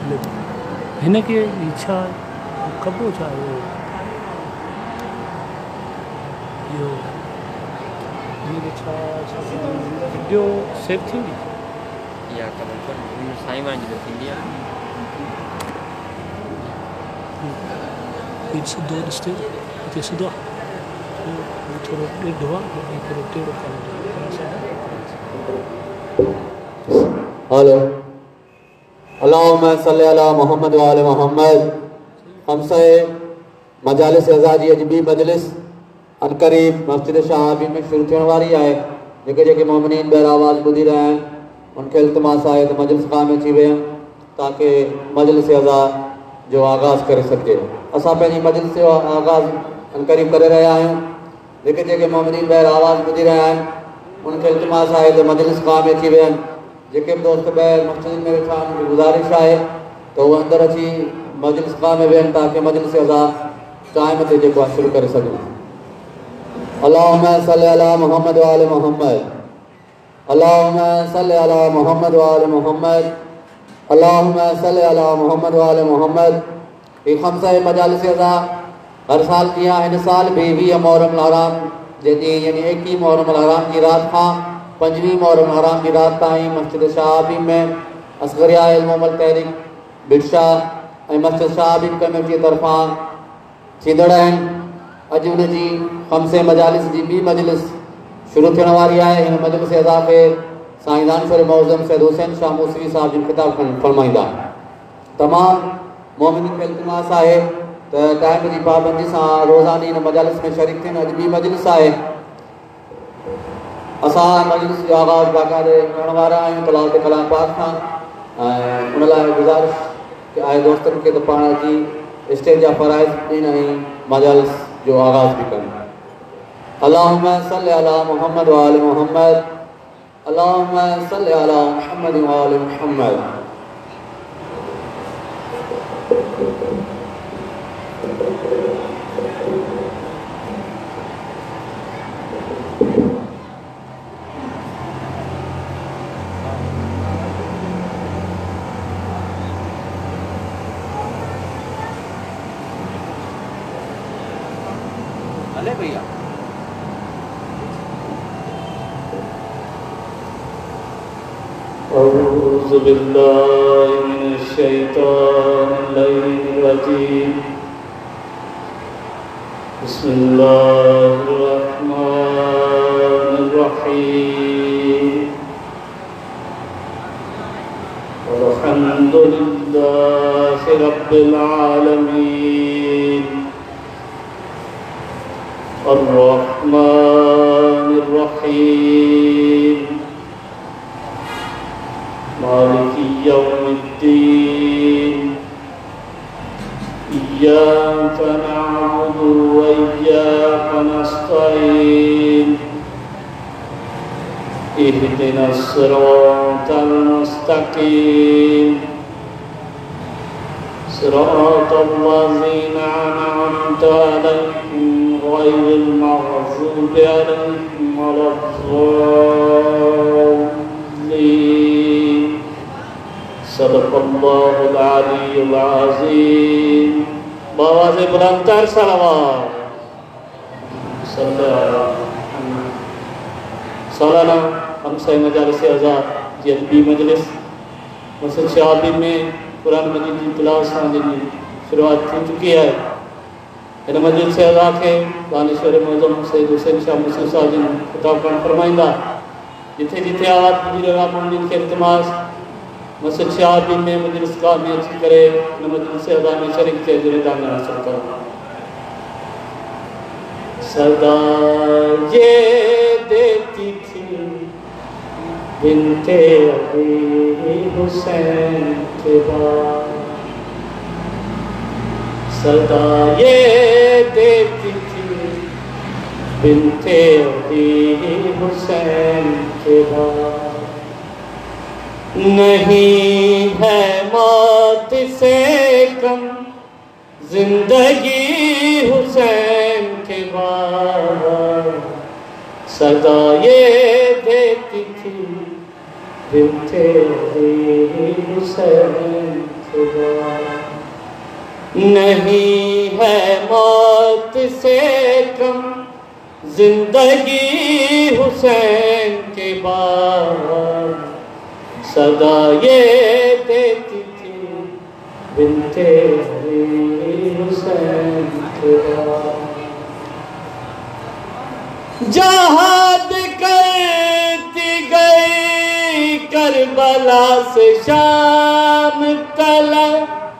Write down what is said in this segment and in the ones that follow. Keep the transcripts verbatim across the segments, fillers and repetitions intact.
हिनखे इच्छा कबो छा इहो इहो हिनखे छा छा वीडियो सेव थींदी या कमल पर साईं वारनि जी त थींदी आहे हीअ सिधो ॾिसते हिते सिधो आहे थोरो ॾेढो आहे ऐं थोरो टेढ़ो करणो हेलो अल्लाहुम्मा सल्ली अला मोहम्मद व आले मोहम्मद। हमसे मजालिस अज़ा जी अजबी मजलिस अनकरीब मस्जिद शहाबी में शुरू थियण वारी आहे। जेके जेके मोमिनीन ॿाहिरि आवाज़ ॿुधी रहिया आहिनि उनखे इल्तिमास आहे त मजलिस क़ाइम थी वञे ताकि मजलिस अज़ा जो आगाज़ करे सघिजे। असां पंहिंजी मजलिस जो आगाज़ अनकरीब करे रहिया आहियूं। जेके जेके मोमिनीन ॿाहिरि आवाज़ ॿुधी रहिया आहिनि उनखे इल्तिमास आहे त मजलिस क़ाइम थी वञे। जेके बि दोस्त ॿाहिरि मस्जिद में वेठा आहिनि उनखे गुज़ारिश आहे त उहे अंदरि अची मजलिस क़ाइम वेहनि ताकि मजलिस अज़ा टाइम ते जेको आहे शुरू करे सघूं। अल्लाहुम्मा सल्ली अला मोहम्मद व आले मोहम्मद। अल्लाहुम्मा सल्ली अला मोहम्मद व आले मोहम्मद। अल्लाहुम्मा सल्ली अला मोहम्मद व आले मोहम्मद। ये खमसा मजालिस अज़ा हर साल जीअं हिन साल भी वीह मुहर्रम हराम जे ॾींहुं यानी एकवीह मुहर्रम हराम की रात खां पंजवीह मुहर्रम हराम की रात ताईं मस्जिद शहाबी में असगरिया इल्म अमल तहरीक बिरशा ऐं मस्जिद शहाबी कमेटी तरफ़ां थींदड़ आहिनि। अॼु उनजी खमसे मजालिस जी ॿी मजलिस शुरू थियण वारी आहे। हिन मजलिस अज़ा खे साईं दानिशवर मौज़म सैयद हुसैन शाह मूसवी साहिब जिन ख़िताब फरमाईंदा। तमामु मोमिन खे इल्तिमास आहे त टाइम जी पाबंदी सां रोज़ानी हिन मजालिस में शरीक थियनि। अॼु ॿी मजलिस आहे। असां मजलिस जो आगाज़ बाक़ाइदे करण वारा आहियूं तलावत कलाम पाक खां। ऐं उन लाइ गुज़ारिश आहे दोस्तनि खे त पाण अची स्टेज जा फ़राइज़ ॾियनि ऐं मजालिस जो आगाज़ भी करें। अल्लाहुम्मा सल्ली अला मोहम्मद व आले मोहम्मद। अल्लाहुम्मा सल्ली अला मोहम्मद व आले मोहम्मद। अले भैया अऊज़ु बिल्लाहि मिनश शैतानिर रजीम। बिस्मिल्लाहिर रहमानिर रहीम। अल्हम्दुलिल्लाहि रब्बिल आलमीन। अर्रहमानिर रहीम। मालिकी यौमिद्दीन। इय्याका नअबुदु व इय्याका नस्तईन। इहदिनस सिरातल मुस्तकीम। सिरातल लज़ीना अनअमता अलैहिम गैरिल मग़ज़ूबि अलैहिम वलद्दॉल्लीन। सदक़ल्लाहुल अलीयुल अज़ीम। बावाज़े बुलंदतर सलावत सालाना हमसे मजालिस अज़ा जी ॿी मजलिस मस्जिद शहाबी में कुरान मजीद की तिलावत सां जिन शुरुआत थी चुकी है। इन मजलिस अज़ा के दानिशवर मौज़म सैयद हुसैन शाह मूसवी साहिब जिन ख़िताब फरमाईंदा। जिथे जिथे आवाज़ ॿुधी रहिया मोमिनीन खे इल्तिमास मस्जिद शहाबी में मजलिस का में अची करे इन मजलिस अज़ा में शरीक थिए ज़िम्मेदारी हासिल करो। सदा ये देती थी बिन्ते अबी हुसैन के बाद। सदा ये देती थी बिन्ते अबी हुसैन के बाद। नहीं है मौत से कम जिंदगी हुसैन के बाद। सदा ये देती थी बिन्ते अबी हुसैन के के बाद। नहीं है मौत से कम जिंदगी हुसैन के बाद, सदा ये देती थी बिनते अली हुसैन के बाद। जहाद करती गई करबला से शाम तलक,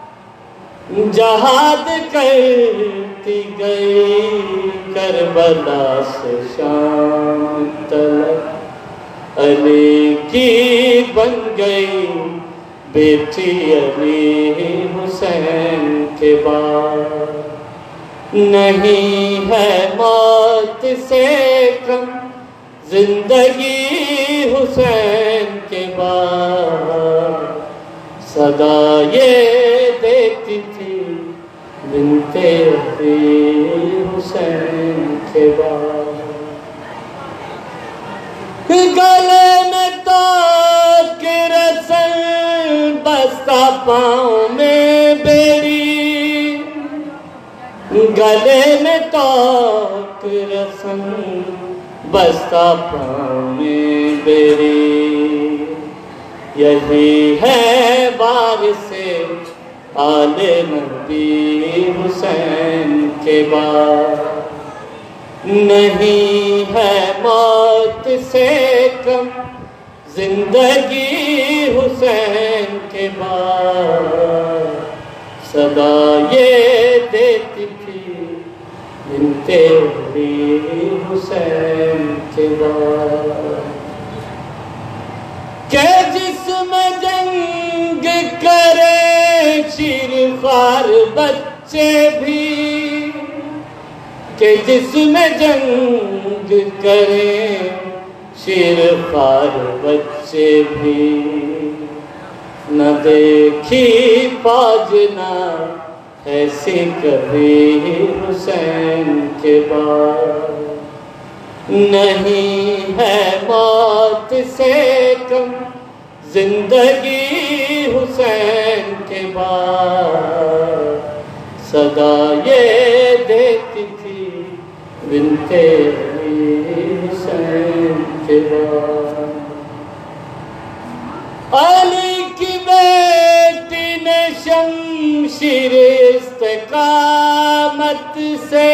जहाद करती गई करबला से शाम तलक, अली की बन गई बेटी अली हुसैन के बाद। नहीं है मौत से कम जिंदगी हुसैन के बाद, सदा ये देती थी बिनते अली हुसैन के बाद। गले में तो के रसल बस्ता पाँव में बेड़ी, गले में तो के रसल बस्ता पाँव में बेड़ी, यही है वारिसे आले नबी हुसैन के बाद। नहीं है मौत से कम जिंदगी हुसैन के बाद, सदा ये देती थी बिनते अली हुसैन के बाद। के जिसमें जंग करे चीरखार बच्चे भी, के जिसमें जंग करे चीरखार बच्चे भी, न देखी पाजना ऐसी कभी हुसैन के बाद। नहीं है मौत से कम जिंदगी हुसैन के बाद, सदा ये देती थी बिनते अली हुसैन के बाद। अली की बेटी ने शमशीर इस्तिकामत से,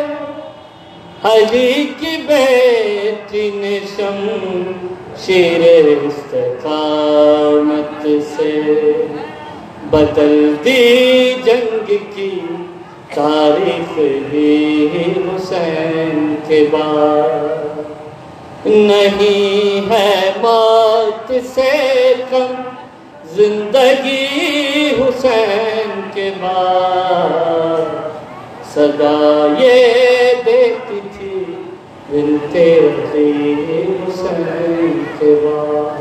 अली की बेटी ने शमशीर इस्तिकामत से बदल दी जंग की तारीख ही हुसैन के बाद। नहीं है मौत से कम जिंदगी हुसैन के बाद, सदा ये देती थी बिनते अली हुसैन के बाद।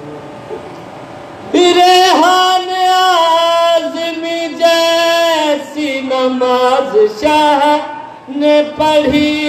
रेहान आज़मी जैसी नमाज शाह ने पढ़ी,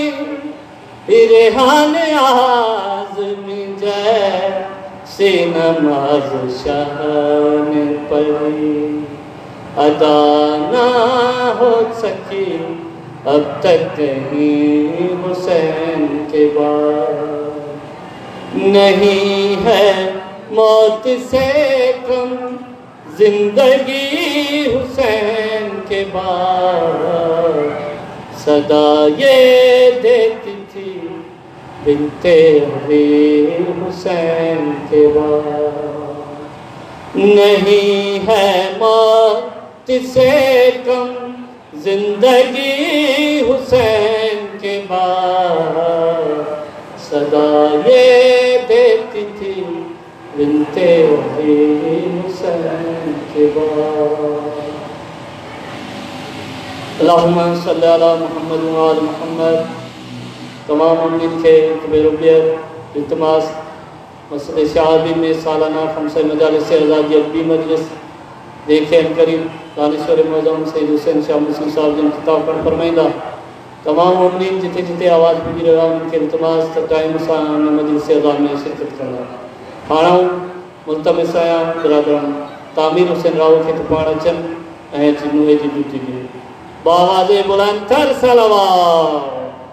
रेहान आज़मी जैसी नमाज शाह ने पढ़ी, अदा ना हो सकी अब तक कहीं हुसैन के बाद। नहीं है मौत से कम जिंदगी हुसैन के बाद, सदा ये देती थी बिनते अली हुसैन के बाद। नहीं है मौत से कम जिंदगी हुसैन के बाद, सदा ये देती थी बिनते अली हुसैन के बाद। अल्लाहुम्मा सल्ली अला मुहम्मद व आल मुहम्मद। तमाम उम्मीद के तबरुबियत इल्तिमास मसले शादी में सालाना खमसा मजालिस आज़ादी अदबी मजलिस देखे करीब दानिश्वर मौजूद सैयद हुसैन शाह मुस्लिम साहब जिन किताब पढ़ फरमाइंदा तमाम उम्मीद जिते जिते आवाज़ पुजी रहा उनके इल्तिमास टाइम मजलिस आज़ाद में शिरकत करना। हाणा मुल्तमिस आहियां बिरादरान तामीर हुसैन राव खे पाण अचनि ऐं अची नुंहें जी ड्यूटी ॾियो। बावाज़े बुलंदतर सलवात।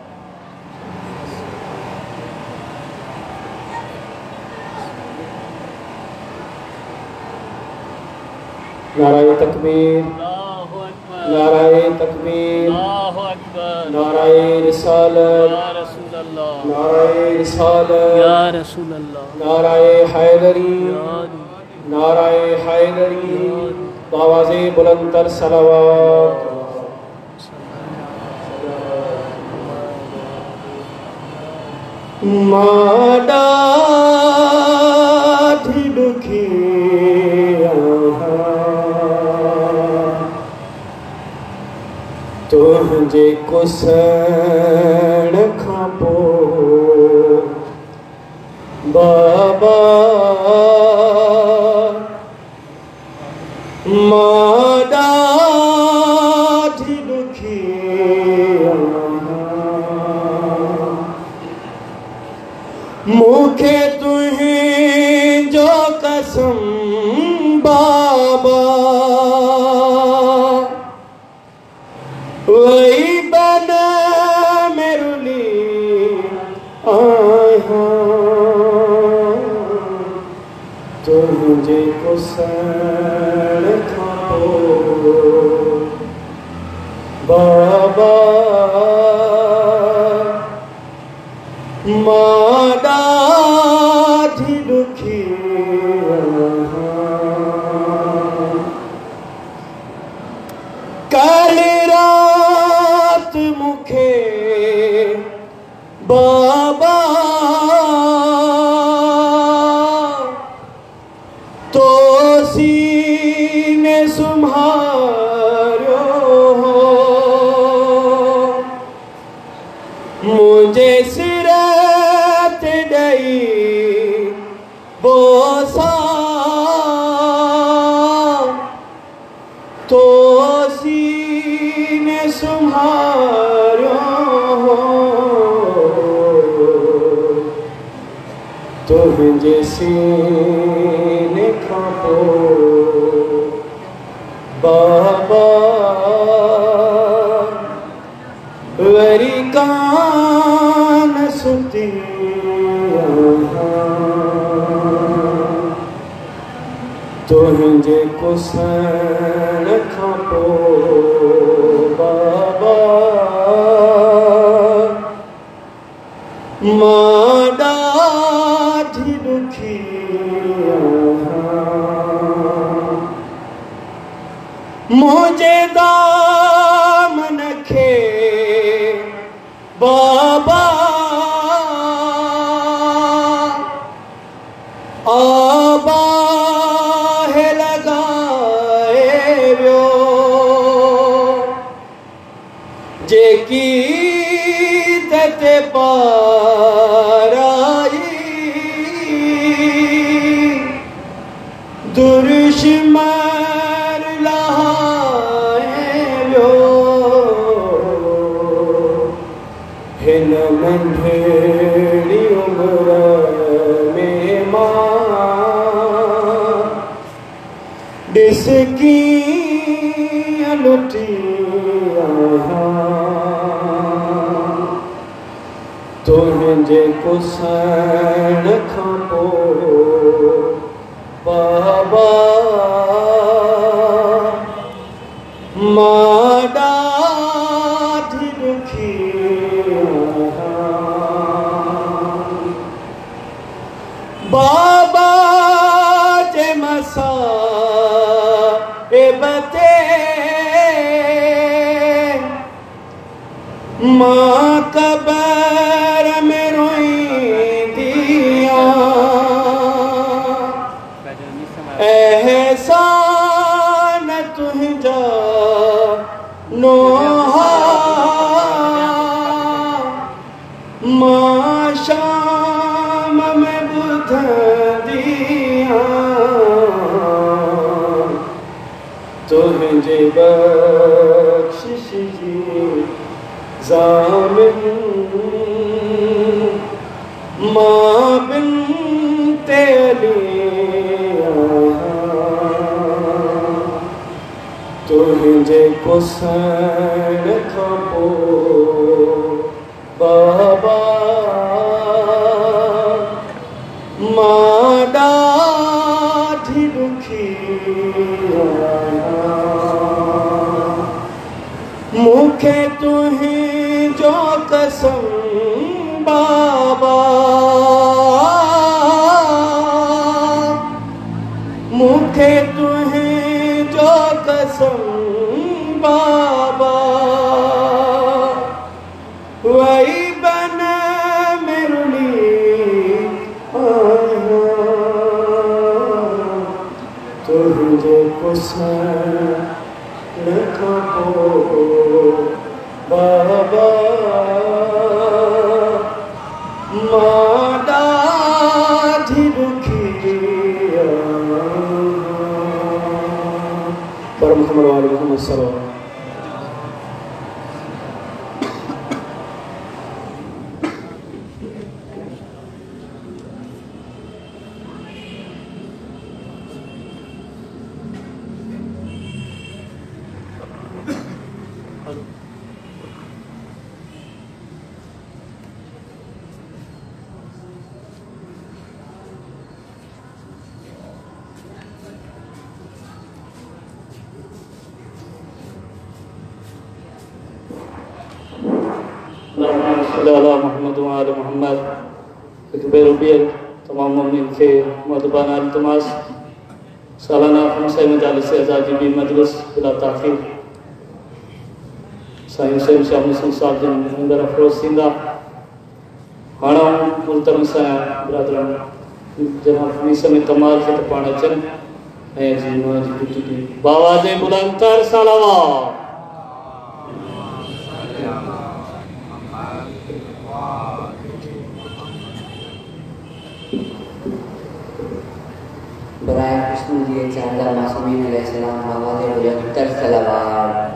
नाराए तकबीर, नाराए तकबीर, नाराए रिसालत, नाराए रिसालत, नाराए हैदरी, नाराए हैदरी, बावाज़े बुलंदतर सलावत। माडा धी दुखी तुझे कुसण खां पोइ बाबा मां ॾाढी दुखी मूंखे तुंहिंजो कसम बाबा वही बन मेरुली आया तुझे कुसण खां बाबा मां ॾाढी दुखी काली रात मुखे बाबा तो सीने सुम्हारियो मुझे सिर ते ॾई बोसा तो सीने सुम्हारियो तुझे सीने खां पोइ बाबा वरी कान सुती तुझे कुसण खां पोइ बाबा मां ॾाढी दुखी मुझे दामन खे बाबा आबा है लगाए वियो जेकी ते पाराई दुश्मन लहाए वियो हिन नंढड़ी उम्र में मां ॾिस कीअं लुटी तुझे कुसण खां पोइ बाबा मां ॾाढी दुखी बाबा जे मसा ए बते मां कबर में रोईंदी एहसान तुंहिंजा नोहा मां शाम में ॿुधंदी तुंहिंजे बख़्शिश जी ज़ामिन मां बिन तेली तुझे कुसण खपो बाबा माडा ढिड़खी मुखे तुही जो कसम बाबा मुखे तुही जो कसम बाबा वही बन मेरुली तुझे कुसण खपो बाबा माडा ढिड़खिया पर मुहम्मद वाले मुहम्मद सल्लल्लाहु मोहम्मद वाले मोहम्मद रुबियत तमाम मोमिन के मदबाना इल्तमास सालाना हमसे मजालिस आज़ादी भी मजलिस बिला ताख़ीर साईं हुसैन शाह मुहसिन साहब जन अंदर अफरोज़ थींदा हाणे मुल्तम सां बिरादरन जनाब मीस में कमाल खे त पाण अचनि ऐं जी बाबा जे बुलंदतर सलावत बराए कृष्ण जी चांदा मासूमीन अलैहिस्सलाम बाबा के बुलंदतर सलावत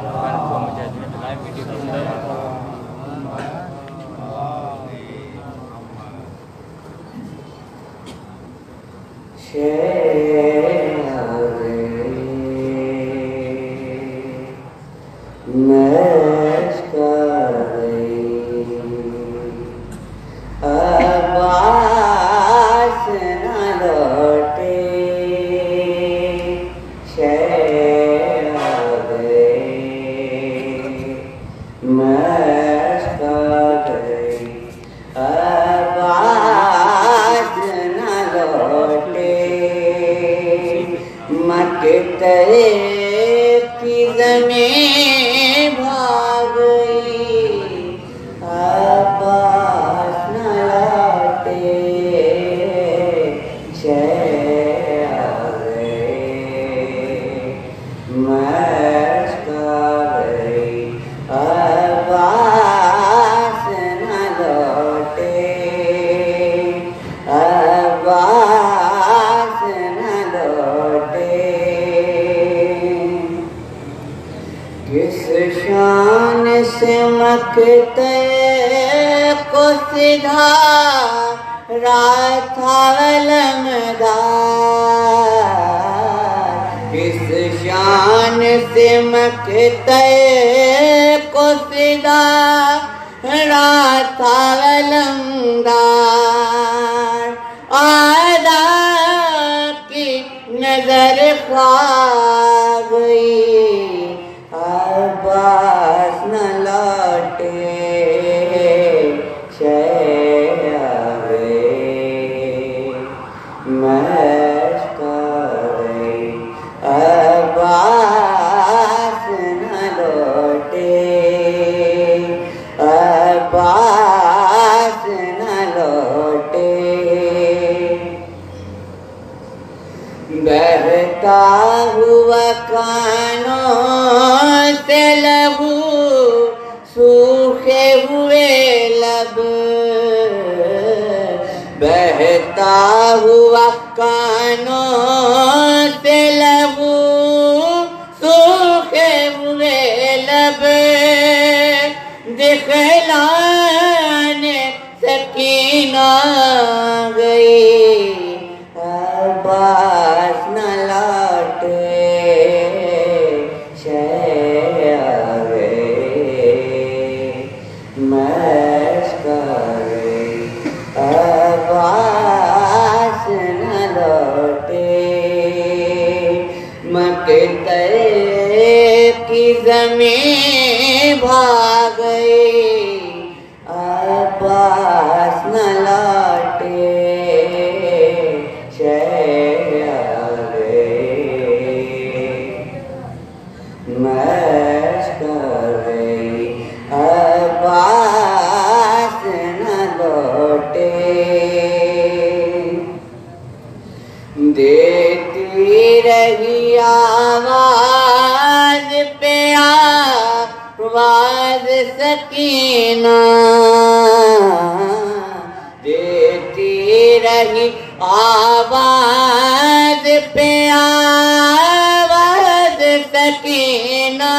Share मक्के की ज़मीं भाग गई, अब्बास न लौटे, शहर आ गए, मैश कर गई, अब्बास न लौटे। देती रही आवाज पे आवाज सकीना, देती रही आवाज पे आवाज सकीना,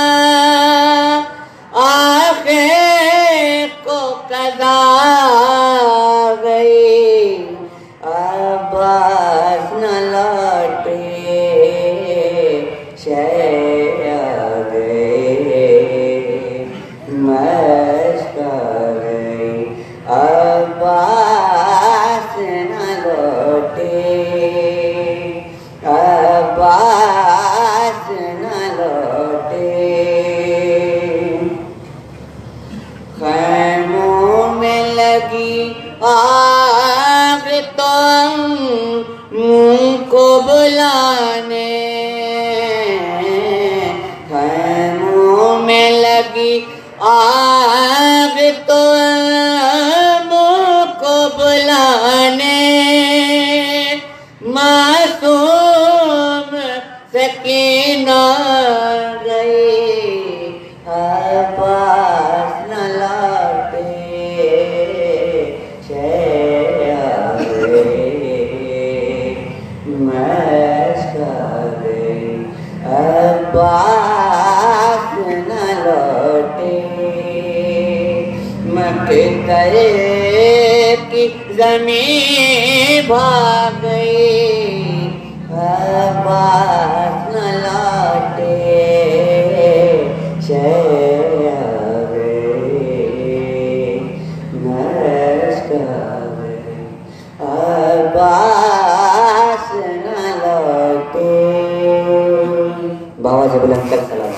आखिर को कदा गई, अब्बास न लौटे, शहर आ गए, मैश कर गई, अब्बास न लौटे, अब्बास न लौटे। खैमों में लगी आग तो मुँह को बुलाने, खैमों में लगी आग तो मुँह को बुलाने, मासूम सकीना गई, अब्बास न लौटे, शहर आ गए, मैश कर गई, अब्बास न लौटे। मक्के की ज़मीं भाग गई, अब्बास न लौटे, शहर आ गए, मैश कर गई, अब्बास न लौटे। बाबा से बुलंद कर सलाम।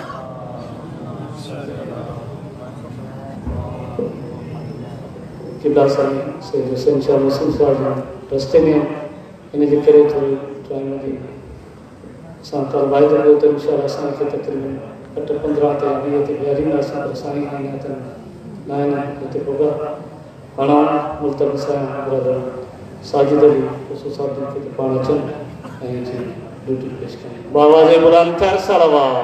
किबला साईं सैयद हुसैन शाह मुस्लिम साहब रस्ते में इन जे करे थोड़ी टाइम दी सांता भाई जो तो इंशाल्लाह साईं के तकरीबन अठ पंद्रह ते वीह ते ॿियारी नासां पर साईं आहिनि त नाइन हिते पोगा हाणे मुल्तक़ी साईं ब्रदर साजिद अली ख़ुशूस साहब के पाण अचनि ऐं जी ड्यूटी पेश कनि। बाबा जे बुलंद कर सलावत।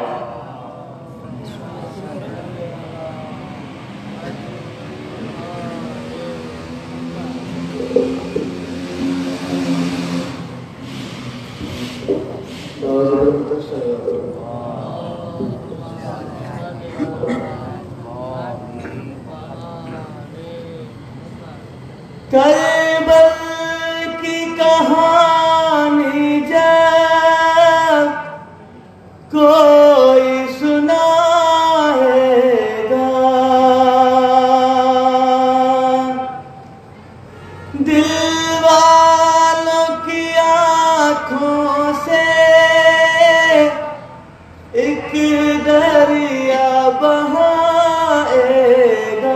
करबल की कहानी जब कोई सुनाएगा, दिल वालों की आँखों से एक दरिया बहाएगा,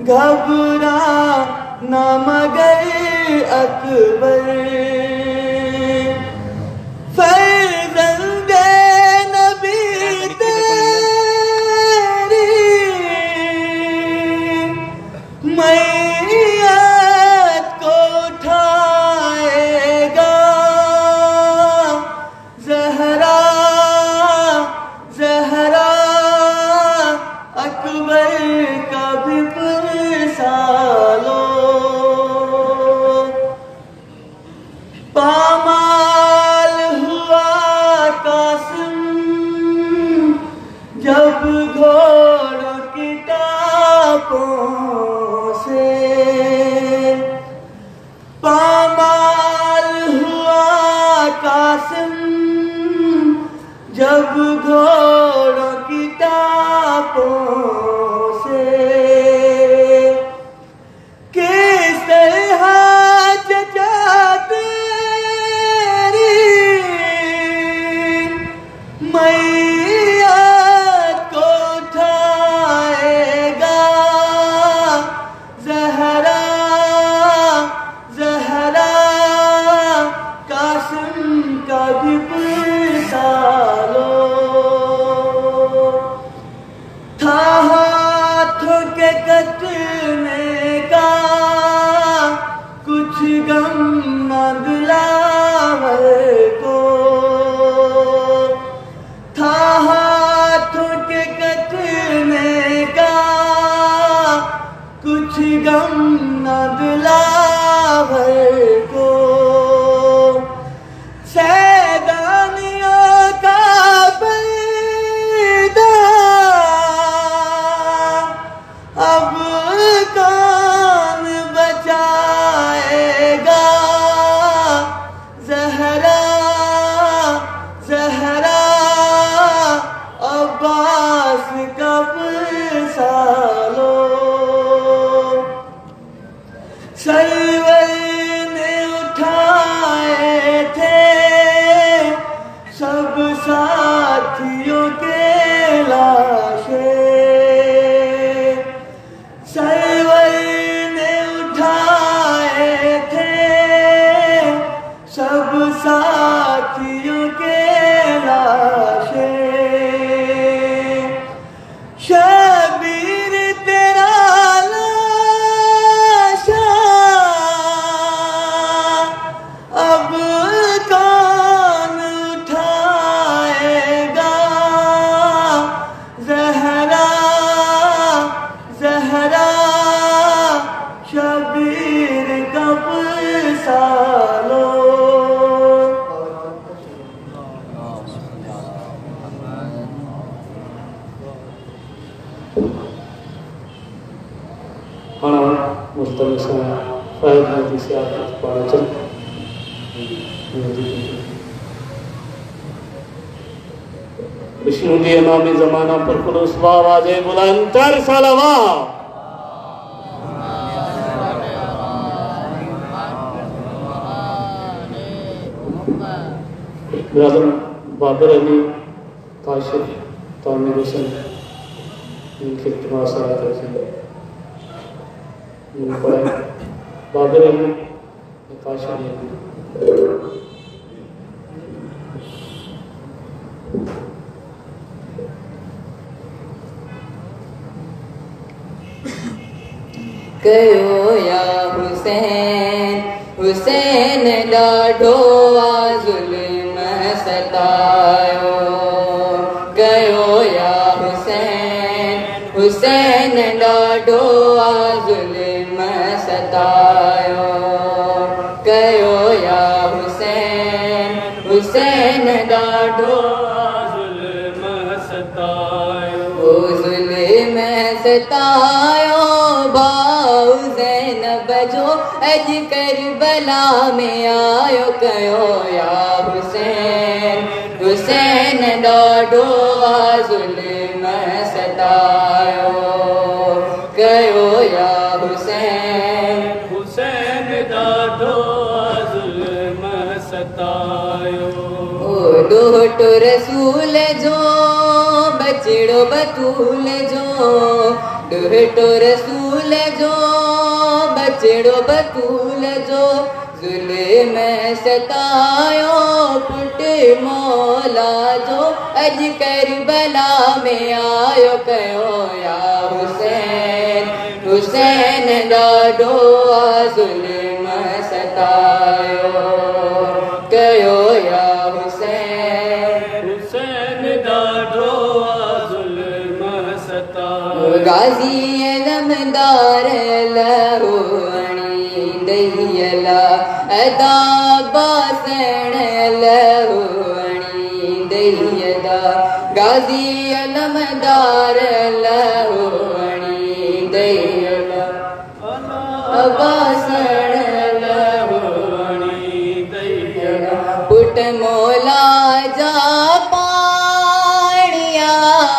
घबरा न मगर अकबर फर्जंदे नबी तेरी मैयत को उठाएगा ज़हरा ज़हरा अकबर का भी पुरसालो पामाल हुआ कासिम जब घोड़ों की टापों से पामाल हुआ कासिम जब घोड़ों की टापों से किस तरह चचा तेरी मैयत को उठाएगा ज़हरा ज़हरा कासिम का भी पुरसालो था हाथों के कटने का कुछ गम न दिलावर को था हाथों के कटने का कुछ गम न दिलावर को सैदानियों का पर्दा अब कौन बचाएगा ज़हरा ज़हरा अब्बास का पुरसालो सरवर ने उठाए थे सब साथियों के लाशें सरवर ने उठाए थे सब साथियों के लाशें शबीर तेरा लाशा अब कौन उठाएगा ज़हरा ज़हरा शबीर का पुरसालो हाँ मुस्तमिल समय फैज नदी से आप पढ़ा चल विष्णु जी नामी जमाना पर खुलूस आवाज़े बुलंदतर सलावा ब्रदर बाबर अली काशिफ तामिर हुसैन इनके तमाशा करते पढ़ाई बाबर अली काशिफ कयो या हुसैन हुसैन ॾाढो आ ज़ुल्म सतायो कयो या हुसैन हुसैन ॾाढो आ ज़ुल्म सतायो कयो या हुसैन हुसैन ॾाढो ज़ुल्म सतायो ओ ज़ुल्म सतायो भाउ ज़ैनब जो अज करबला में आयो कयो या हुसैन हुसैन ॾाढो आ ज़ुल्म सतायो कयो या हुसैन हुसैन ॾाढो आ ज़ुल्म सतायो ओ ॾोहटो रसूल जो बचड़ो बतूल जो डुहटो रसूल जो बचड़ो बतूल जो जुल्म सतायो पुट मौला जो अज करबला में आयो कयो या हुसैन हुसैन ॾाढो जुल्म सतायो कयो या हुसैन हुसैन ॾाढो जुल्म सतायो गाज़ी अलमदार लहो अणी दहियला अदा बासण लहो अणी दहियला गाज़ी अलमदार लहो अणी दहियला बासण लहो अणी दहियला पुट मौला जा पाणिया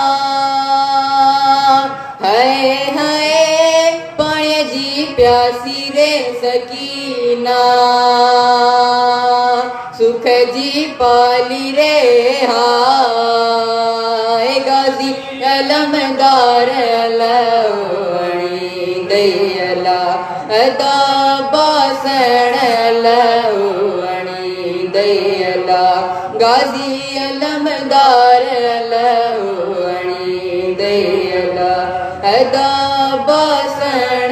हाय हाय पाणी जी प्यासी रे सकीना सुख जी पाली रे हाय गाज़ी अलमदार लवणी दयला अदा बासण लवणी दयला गाज़ी अलमदार लवणी दयला अदा बासण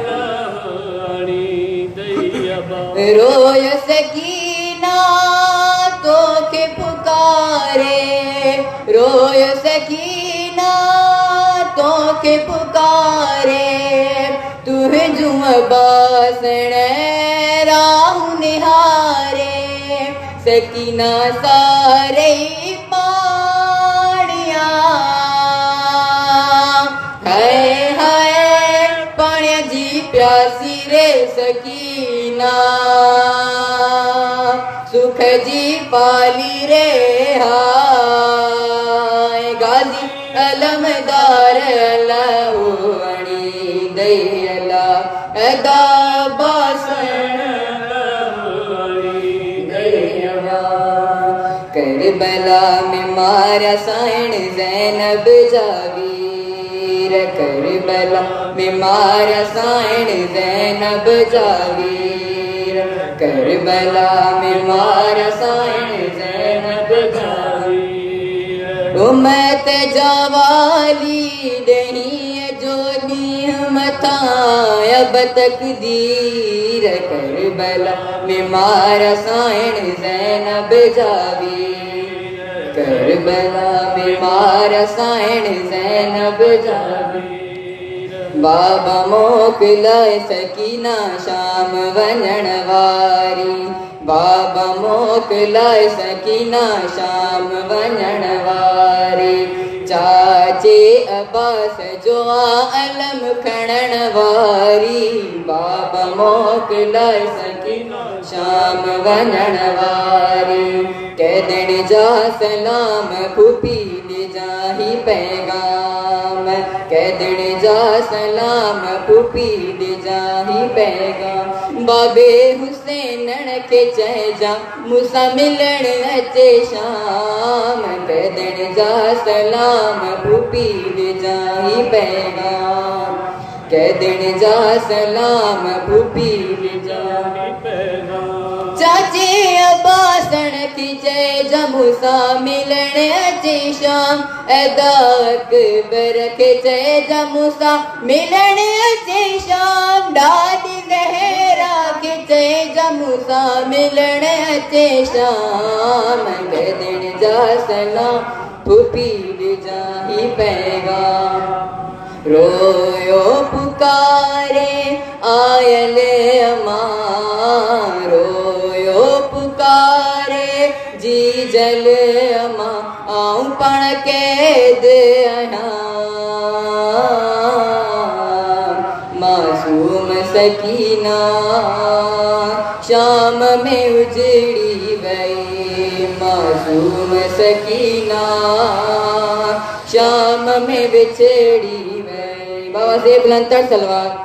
रोय सकीना तो के पुकारे रोय सकीना तो के पुकारे तुहे जुम बासण राहु निहारे सकीना सारे पाणिया हाय हाय पाणी जी प्यासी रे सकीना सुख जी पाली रे हाय गाज़ी अलमदार लवणी दयला अदा बासण दयला करबला में मारा साइण ज़ैनब जावीर करबला में मारा साइण ज़ैनब जावीर करबला में मारा साइण ज़ैनब जावीर उम्मत जवाली दही जो मथा अब तकदीर करबला में मारा साइण ज़ैनब जावीर करबला में मारा साइण ज़ैनब जावीर बाबा मोकलाए सकीना शाम वञण वारी बाबा मोकलाए सकीना शाम वञण वारी चाचे अब्बास जो अलम खणण वारी बाबा मोकलाए सकीना शाम वञण वारी कैदण जा सलाम फूफी ॾिजाही पैगाम कैदण जा सलाम फूफी ॾिजाही पैगाम बाबे हुसैनण खे चइजा मूंसां मिलण अचे शाम कैदण जा सलाम फूफी ॾिजाही पैगाम कैदण जा सलाम फूफी ॾिजाही पैगाम चाचे अब्बासण की चइजा मूंसां मिलण अचे शाम अदा अकबर खे चइजा मूंसां मिलण अचे शाम ॾाॾी ज़हरा खे चइजा मूंसां मिलण अचे शाम कैदण जा सलाम फूफी ॾिजाही पैगाम रोयो पुकारे आयल अमां रोयो पुकारे जी जल अमां आऊं पण कैद आहियां मासूम सकीना शाम में उजड़ी वई मासूम सकीना शाम में बिछड़ी वई बाबा से बुलंद सलवार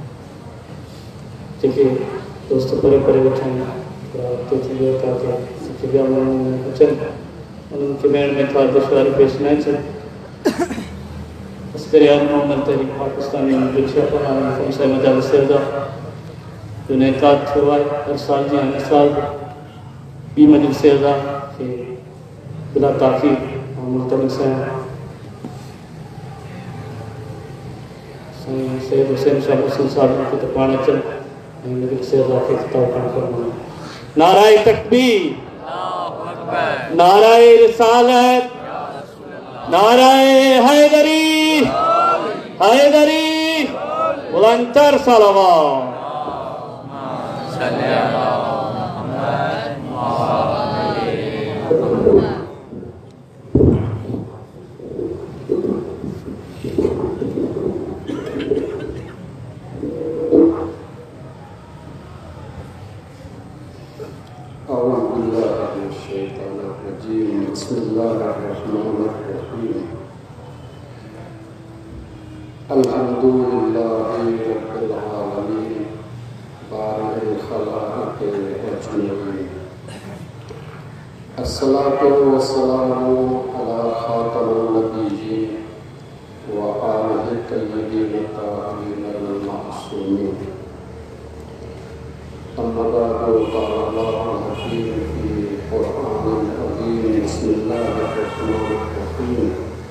देखिए दोस्तों परे परे बैठे हैं थोड़ा वक्त थी कि ॿिया माण्हू अचनि उन्हनि खे वेहण में का दुश्वारी पेश न अचे। अस्करी आज़म मोहम्मद तहरीक पाकिस्तानी खमसा मजालिस अज़ा जो इनेकाद थियो आहे हर साल जी हिन साल ॿी मजलिस अज़ा खे बिला ताख़ीर ऐं मुल्तमिक साईं साईं सैयद हुसैन शाह हुसैन साहब खे त पाण अचनि ऐं मजलिस अज़ा खे ख़िताब करणु फरमाइनि। नाराए तकबीर, नाराए रिसालत, नाराए हैदरी, हैदरी, बुलंदतर सलावत। अल्हम्दुलिल्लाहि रब्बिल आलमीन बारिल खलाइक़ अजमईन। अस्सलातु वस्सलामु अला खातमिन नबिय्यीन व आलिहि तय्यबीन ताहिरीन मासूमीन। अम्मा बअदु क़ाला अल्लाहुल हकीम फ़ी क़ुरआनिल अज़ीम। बिस्मिल्लाहिर रहमानिर रहीम।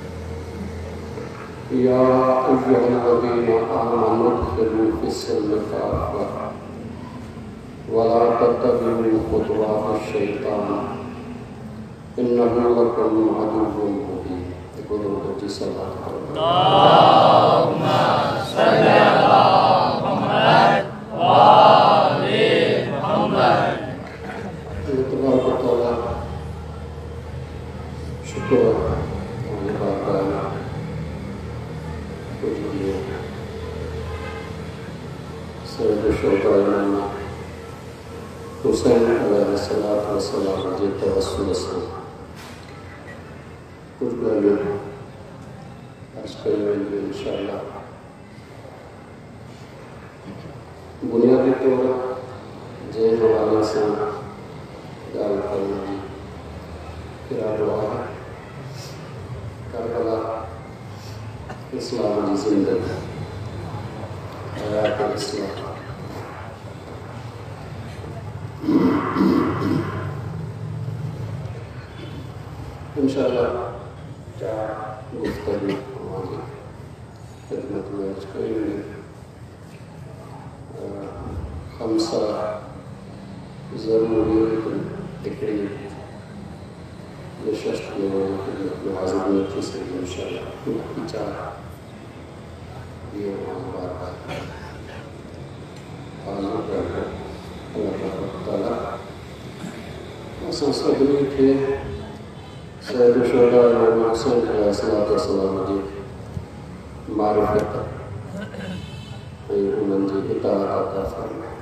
या अय्युहल्लज़ीना आमनु इद्खुलू फ़िस्सिल्मि काफ़ा वला तत्तबिऊ ख़ुतवातिश शैतान इन्नहु लकुम अदुव्वुन मुबीन। गुरु जी सल्लल्लाहु अलैहि वसल्लम। अल्लाहुम्मा सल्लि अला मुहम्मद व आलि मुहम्मद। अल्लाह तआला शुक्र और इबादत सैयद शुहदा हुसैन अलैहिस्सलातु वस्सलाम जे तवस्सुल से कुछ ॻाल्हियूं अर्ज़ कयूं वेंदियूं इंशाअल्लाह। बुनियादी तौर जंहिं हवाले सां ॻाल्हि करण जी इरादो आहे करबला इस्लाम जी ज़िंदगी, हयात इस्लाम। इंशाअल्लाह चार गुफ्तगू हमारी खिदमत में अर्ज़ करेंगे। खमसा ज़रूरी हिकिड़ी नशस्त में हाज़िर न थी सघी इंशाअल्लाह। चार ये बार बार हाज़िर कर अल्लाह ताला असां सभिनी खे सैयद शुहदा हुसैन अलैहिस्सलातु वस्सलाम जी मारिफत ऐं उन्हनि जी इताअत अता फरमाए।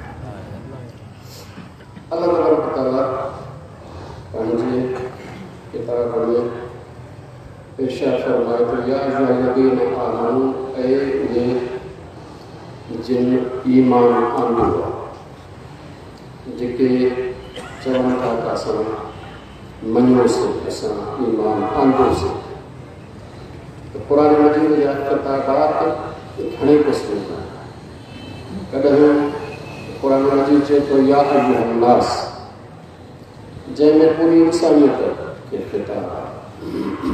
अल्लाह ताला पंहिंजे किताब में इरशाद फरमाए तो या अय्युहल्लज़ीना आमनू, ऐ ये जिन ईमान आंदो जेके चवनि था त असां मञोसीं, असां ईमान आंदोसीं। त क़ुर मजीद जा किताबात घणे क़िस्म जा। कॾहिं क़ुर मजीद चए थो या अय्युहन नास, जंहिंमें पूरी इंसानियत खे ख़िताब आहे।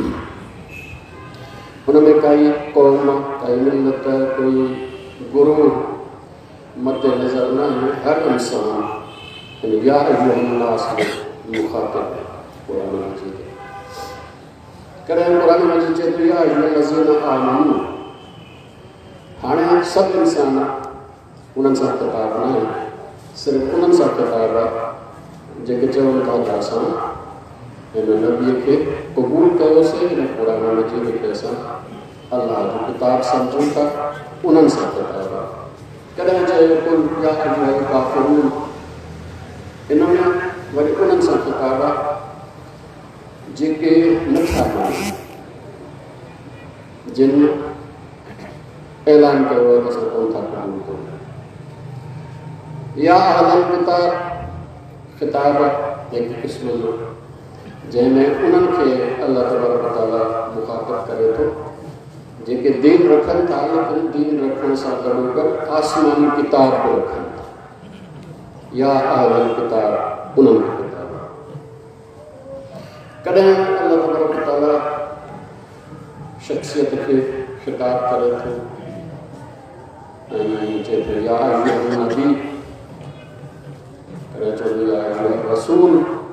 उनमें काई क़ौम, काई मिलत, कोई गुरु मद नज़र न आहे। हर इंसान या अय्युहन नास में मुखातिब है क़ुरान मजीद। कॾहिं क़ुरान मजीद चए थो या अय्युहल्लज़ीना आमनू, हाणे सभु इंसान उन्हनि सां ख़िताब न आहे, सिर्फ़ु उन्हनि सां ख़िताब आहे जेके चवनि था त असां हिन नबीअ खे क़बूल कयोसीं, हिन क़ुरान मजीद खे असां अल्लाह जो किताब सम्झूं था, उन्हनि सां ख़िताब आहे। कॾहिं चयो कुल या अय्युहल काफ़िरून, इन में वरी उन्हनि सां ख़िताब आहे जेके नथा मञनि, जिन ऐलान कयो आहे त असां कोन था क़बूल कयूं। या अहलल किताब ख़िताब एक क़िस्म जो जंहिंमें उन्हनि खे अल्लाह तबारक व तआला मुखातिब करे थो जेके दीन रखनि था, लेकिन दीन रखण सां गॾोगॾु आसमानी किताब बि रखनि था। या अहल किताब उन्हनि खे किताब कॾहिं अल्लाह तबारक व तआला शख्सियत खे ख़िताब करे थो ऐं चए थो या अय्युहन नबी, कॾहिं चवंदो या अय्युहर रसूल,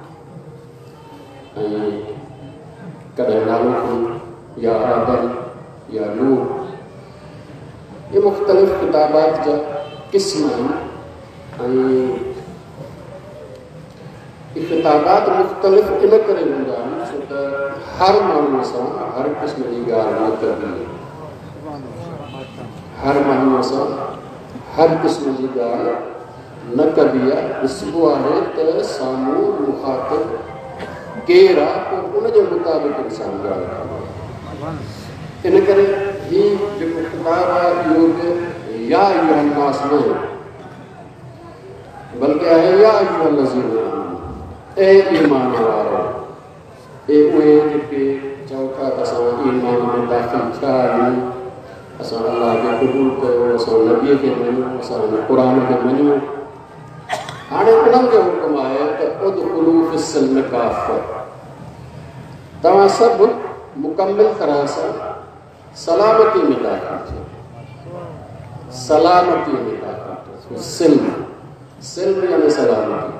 ऐं कॾहिं नालो खणी या आदम या नूह। ये मुख़्तलिफ़ किताबात जा क़िस्म आहिनि ऐं ये किताबात मुख़्तलिफ़ इन करे हूंदा आहिनि छो त हर माण्हूअ सां हर क़िस्म जी ॻाल्हि न कबी आहे। हर माण्हूअ सां हर क़िस्म जी ॻाल्हि न कबी आहे। ॾिसबो आहे त साम्हूं मुखातिब केरु आहे, पोइ उनजे मुताबिक़ इंसान ॻाल्हि कंदो आहे। इन करे हीउ जेको किताब आहे इहो बि या अय्युहन नास न आहे, बल्कि आहे या अय्युहल लज़ीना आमनू, ए ईमान वारो, ए उहे जेके चओ था त असां ईमान में दाख़िल थिया आहियूं, असां अलाह खे क़बूल कयो, असां नबीअ खे मञूं, असां क़ुर खे मञूं। हाणे उन्हनि जो हुकुम आहे त उदख़ुलू फ़िस्सिल्म काफ़ा, तव्हां सभु मुकमिल तरह सां सलामती में दाख़िल थियो, सलामती में दाख़िल थियो। सिल्म सिल्म यानी सलामती।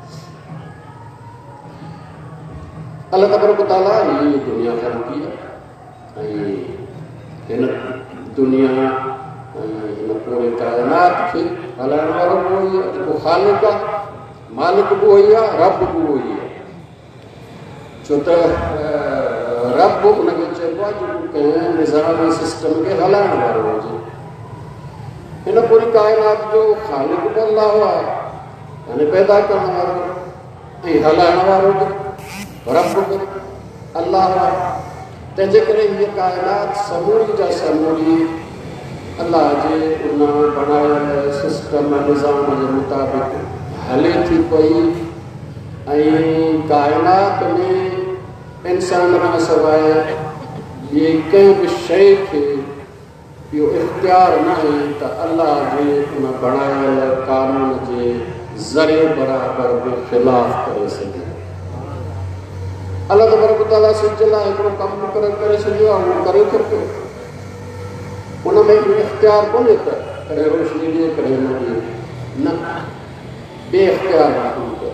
अल्लाह तबारक व तआला ये दुनिया ख़लक़ी आहे ऐं हिन दुनिया हिन पूरे काइनात खे हलाइण वारो बि उहो ई आहे, जेको ख़ालिक़ आहे, मालिक बि उहो ई आहे, रब बि उहो ई आहे। छो त रब उनखे चइबो आहे जेको कंहिं निज़ाम सिस्टम खे हलाइण वारो हुजे। हिन पूरी काइनात जो ख़ालिक़ बि अल्लाह आहे, यानी पैदा करण वारो ऐं हलाइण वारो बि रब बि अल्लाह आहे। तंहिंजे करे हीअ काइनात समूरी जा समूरी अल्लाह जे उन बणायल सिस्टम निज़ाम जे मुताबिक़ हले थी पई ऐं काइनात में इंसान खां सवाइ ॿिए कंहिं बि शइ खे इहो इख़्तियार न आहे त अल्लाह जे उन बणायल कानून जे ज़रे बराबरि बि ख़िलाफ़ करे सघे। अल्लाह तबारक व तआला सिज लाइ हिकिड़ो कमु मुक़ररु करे छॾियो आहे, उहो करे थो पियो। उन में इहो इख़्तियार कोन्हे त कॾहिं रोशनी ॾिए कॾहिं न ॾिए, न, बे इख़्तियार आहे।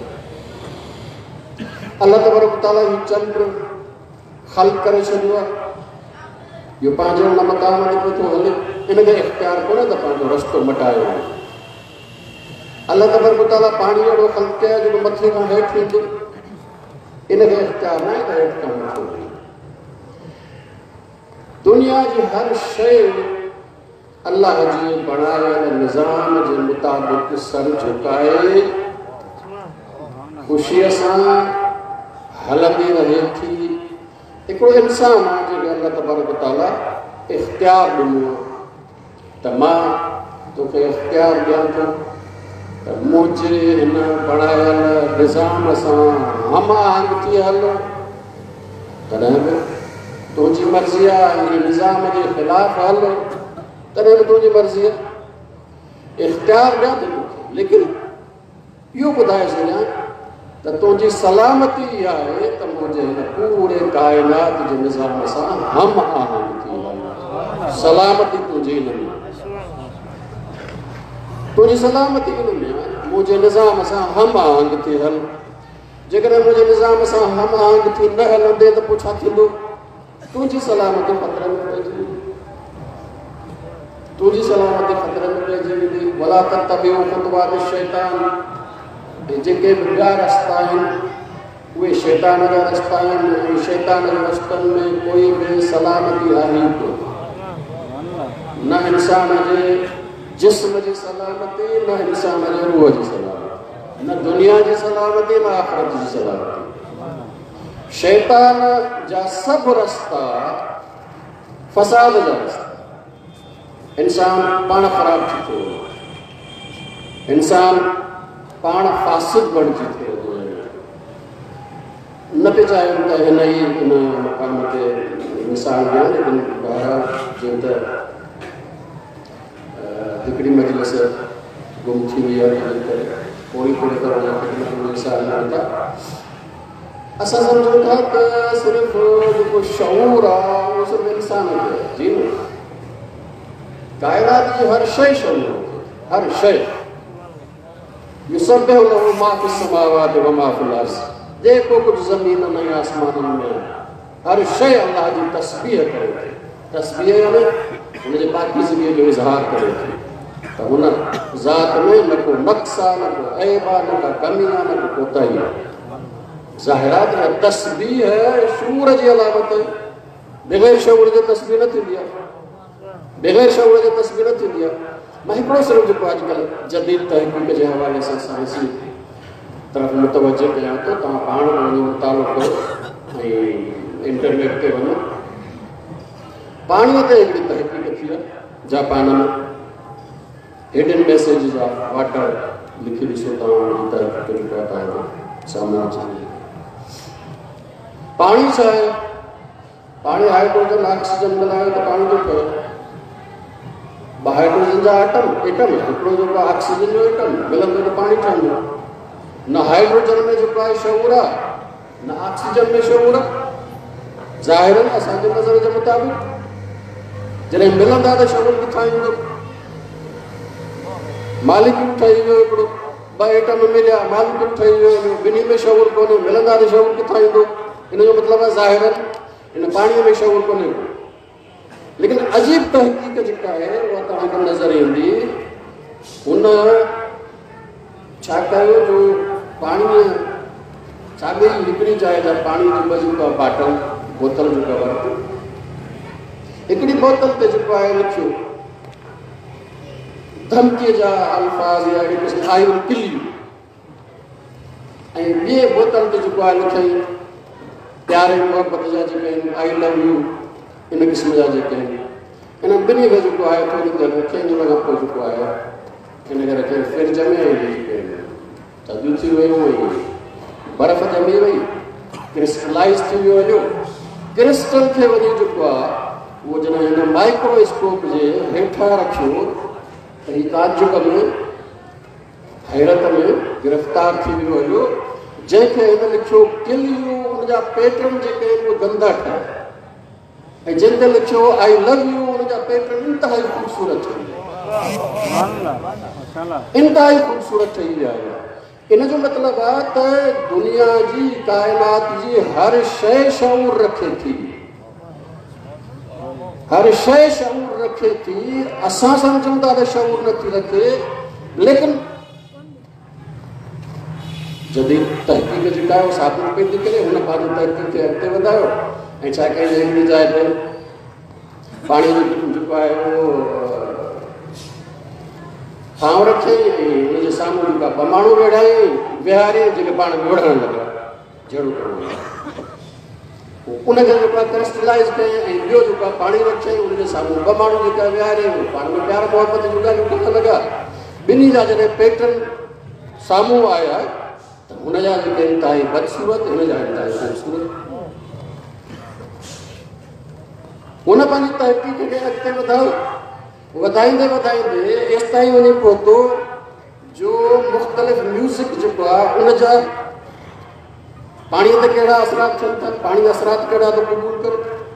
अल्लाह तबारक व तआला हीउ चंड ख़ल्क़ करे छॾियो आहे, इहो पंहिंजे उन मकान में पियो थो हले, इनखे इख़्तियार कोन्हे त पंहिंजो रस्तो मटायो आहे। अल्लाह तबारक व तआला पाणी अहिड़ो ख़ल्क़ कयो आहे जेको मथे खां हेठि वेंदो, इनखे इख़्तियार न आहे त हेठि खां मथो वञे। दुनिया जी हर शइ अल्लाह जे बणायल निज़ाम जे मुताबिक़ सर झुकाए ख़ुशीअ सां हलंदी रहे थी। हिकिड़ो इंसान आहे जंहिंखे अल्लाह तबारक व तआला इख़्तियार ॾिनो त मां तोखे इख़्तियार ॾियां थो त मुंहिंजे हिन बणायल निज़ाम सां हम आहंग थी हल, तॾहिं बि तुंहिंजी मर्ज़ी आहे, हिन निज़ाम जे ख़िलाफ़ हल, तॾहिं बि तुंहिंजी मर्ज़ी आहे। इख़्तियार ॾियां थो तोखे, लेकिन इहो ॿुधाए छॾियां त तुंहिंजी सलामती इहा आहे त मुंहिंजे हिन पूरे काइनात जे निज़ाम सां हम आहंग थी हल। सलामती तुंहिंजी हिन में, तुंहिंजी सलामती हिन में आहे, मुंहिंजे निज़ाम सां हम आहंग थी हल। जेकॾहिं मुंहिंजे निज़ाम सां हम आहंग थी न हलंदे त पोइ छा थींदो? तुंहिंजी सलामती ख़तरे में पइजी वेंदी, तुंहिंजी सलामती ख़तरे में पइजी वेंदी। वला तत्तबिऊ ख़ुतवात शैतान, जेके बि ॿिया रस्ता आहिनि उहे शैतान जा रस्ता आहिनि ऐं शैतान जे रस्तनि में कोई बि सलामती आहे कोन, न इंसान जे जिस्म जी सलामती, न इंसान जे रूह जी सलामती, न दुनिया जी सलामती, न आख़िरत जी सलामती। शैतान जा सभु रस्ता फ़साद जा रस्ता, इंसान पाण ख़राब थी थो वञे, इंसान पाण फासिद बणिजी थो वञे, न पे चाहिनि त हिन ई इन मक़ाम ते मिसाल ॾियां, लेकिन बहरहाल जीअं त हिकिड़ी मजलिस गुम थी वई आहे, तंहिं करे पूरी पूरी तरह मिसाल ॾियनि था। असां सम्झूं था त सिर्फ़ु जेको शऊर आहे उहो सिर्फ़ु इंसान खे आहे। जी न, काइनात जी हर शइ शऊर आहे, हर शइ। युसब्बिहु लहू मा फिस समावाति व मा फिल अर्ज़, जेको कुझु ज़मीन में आसमाननि में हर शइ अल्लाह जी तस्बीह करे थी। तस्बीह यानी हुनजे पाकीज़गीअ जो इज़हार करे थी। त हुन ज़ात में न को नक़्स आहे, न को ऐब आहे, न का कमी आहे, न को कोताही आहे। ज़ाहिरात या तस्बीह है शूर जी अलामत है। बग़ैर शऊर जे तस्बीह न थींदी आहे, बग़ैर शऊर जे तस्बीह न थींदी आहे। मां हिकिड़ो सिर्फ़ु जेको अॼुकल्ह जदीद तहक़ीक़ जे हवाले सां साइंसी तरफ़ मुतवजह कयां थो, तव्हां पाण वञो मुतालो कयो ऐं इंटरनेट ते वञो। पाणीअ ते हिकिड़ी तहक़ीक़ थी आहे जापान में, हिडन मैसेजिस ऑफ वाटर लिखी ॾिसो तव्हां, उनजी तहक़ीक़ जेको आहे तव्हांखे साम्हूं अची। पाणी छा आहे? पाणी हाइड्रोजन ऑक्सीजन मिलायो त पाणी जो ठहे। ॿ हाइड्रोजन जा एटम एटम हिकिड़ो जेको ऑक्सीजन जो एटम मिलंदो त पाणी ठहंदो। न हाइड्रोजन में जेको आहे शऊर आहे, न ऑक्सीजन में शऊर आहे। ज़ाहिरन असांजे नज़र जे मुताबिक़ जॾहिं मिलंदा त शऊर किथां ईंदो? मालिक्यूल ठही वियो हिकिड़ो, ॿ एटम मिलिया, मालिक्यूल ठही वियो, ॿिन्ही में शऊर कोन्हे, मिलंदा त शऊर किथां ईंदो? इन जो मतिलबु आहे ज़ाहिरन इन पाणीअ में शऊर कोन्हे। लेकिन अजीब तहक़ीक़ जेका आहे उहा तव्हांखे नज़र ईंदी। हुन छा कयो जो पाणीअ साॻे ई हिकिड़ी जाइ जा पाणी जो ॿ जेको आहे बाटल बोतल जो कवर, हिकिड़ी बोतल ते जेको आहे लिखियो धमकीअ जा अल्फाज़ या अहिड़े क़िस्म आई विल किल यू, ऐं ॿिए बोतल ते जेको आहे लिखियईं प्यारे मोहबत जा जेके आहिनि आई लव यू इन क़िस्म जा जेके आहिनि। इन ॿिन्ही खे जेको आहे थोरी देरि रखियईं, उन खां पोइ जेको आहे इन करे रखियईं फ्रिज में, जेके आहिनि थधियूं थी वियूं ऐं बर्फ़ ॼमी वई, क्रिस्टलाइज़ थी वियो वञो। क्रिस्टल खे वञी जेको आहे उहो जॾहिं हिन माइक्रोस्कोप जे हेठां रखियो त हीउ ताजुब में हैरत में गिरफ़्तार थी वियो हुयो, जंहिंखे हिन लिखियो किल यू। उनजा पैटर्न जेके आहिनि उहे गंदा ठाहिया, ऐं जिन ते लिखियो आई लव यू उनजा पैटर्न इंतिहाई ख़ूबसूरत ठही विया, इंतिहाई ख़ूबसूरत ठही विया। इन जो मतिलबु आहे त दुनिया जी काइनात जी हर शइ शऊर रखे थी, हर शइ शऊर रखे थी। असां सम्झूं था त शऊर नथी रखे, लेकिन जदीद तहक़ीक़ जेका आहे उहो साबित पई थी करे। हुन पंहिंजी तहक़ीक़ खे अॻिते वधायो ऐं छा कई, हिकिड़ी जाइ ते पाणी जो जेको आहे उहो थांव रखियईं ऐं हुनजे साम्हूं जेका ॿ माण्हू वेठा आहिनि विहारे जेके पाण विढ़ण लॻा, जहिड़ो करणो उनखे जेको आहे क्रिस्टलाइज़ कयईं, ऐं ॿियो जेको आहे पाणी रखियईं हुनजे साम्हूं ॿ माण्हू जेका विहारे पाण में प्यार मोहबत जूं ॻाल्हियूं करणु लॻा। ॿिन्ही जा जॾहिं पैटर्न साम्हूं आया त हुनजा जेके इंतिहाई बदसूरत, हिनजा इंतिहाई ख़ूबसूरत। हुन पंहिंजी तहक़ीक़ खे अॻिते वधायो, वधाईंदे वधाईंदे एसि ताईं वञी पहुतो जो मुख़्तलिफ़ म्यूज़िक जेको आहे उनजा पाणीअ ते कहिड़ा असरात थियनि था, पाणी असरात कहिड़ा थो क़बूल करे,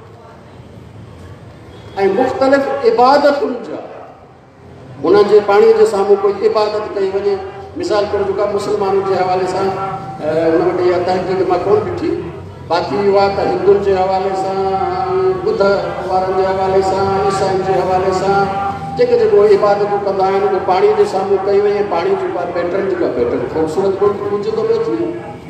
ऐं मुख़्तलिफ़ इबादतुनि जा हुननि जे पाणीअ जे साम्हूं कोई इबादत कई वञे। मिसाल तौर जेका मुस्लमाननि जे हवाले सां हुन वटि इहा तहक़ीक़ मां कोन ॾिठी, बाक़ी उहा त हिंदुनि जे हवाले सां, ॿुध वारनि जे हवाले सां, ईसाइनि जे हवाले सां जेके जेको इबादतूं कंदा आहिनि उहो पाणीअ जे साम्हूं कई वई। पाणी जेको आहे पैटर्न जेका पैटर्न ख़ूबसूरत गुंजंदो पियो थी।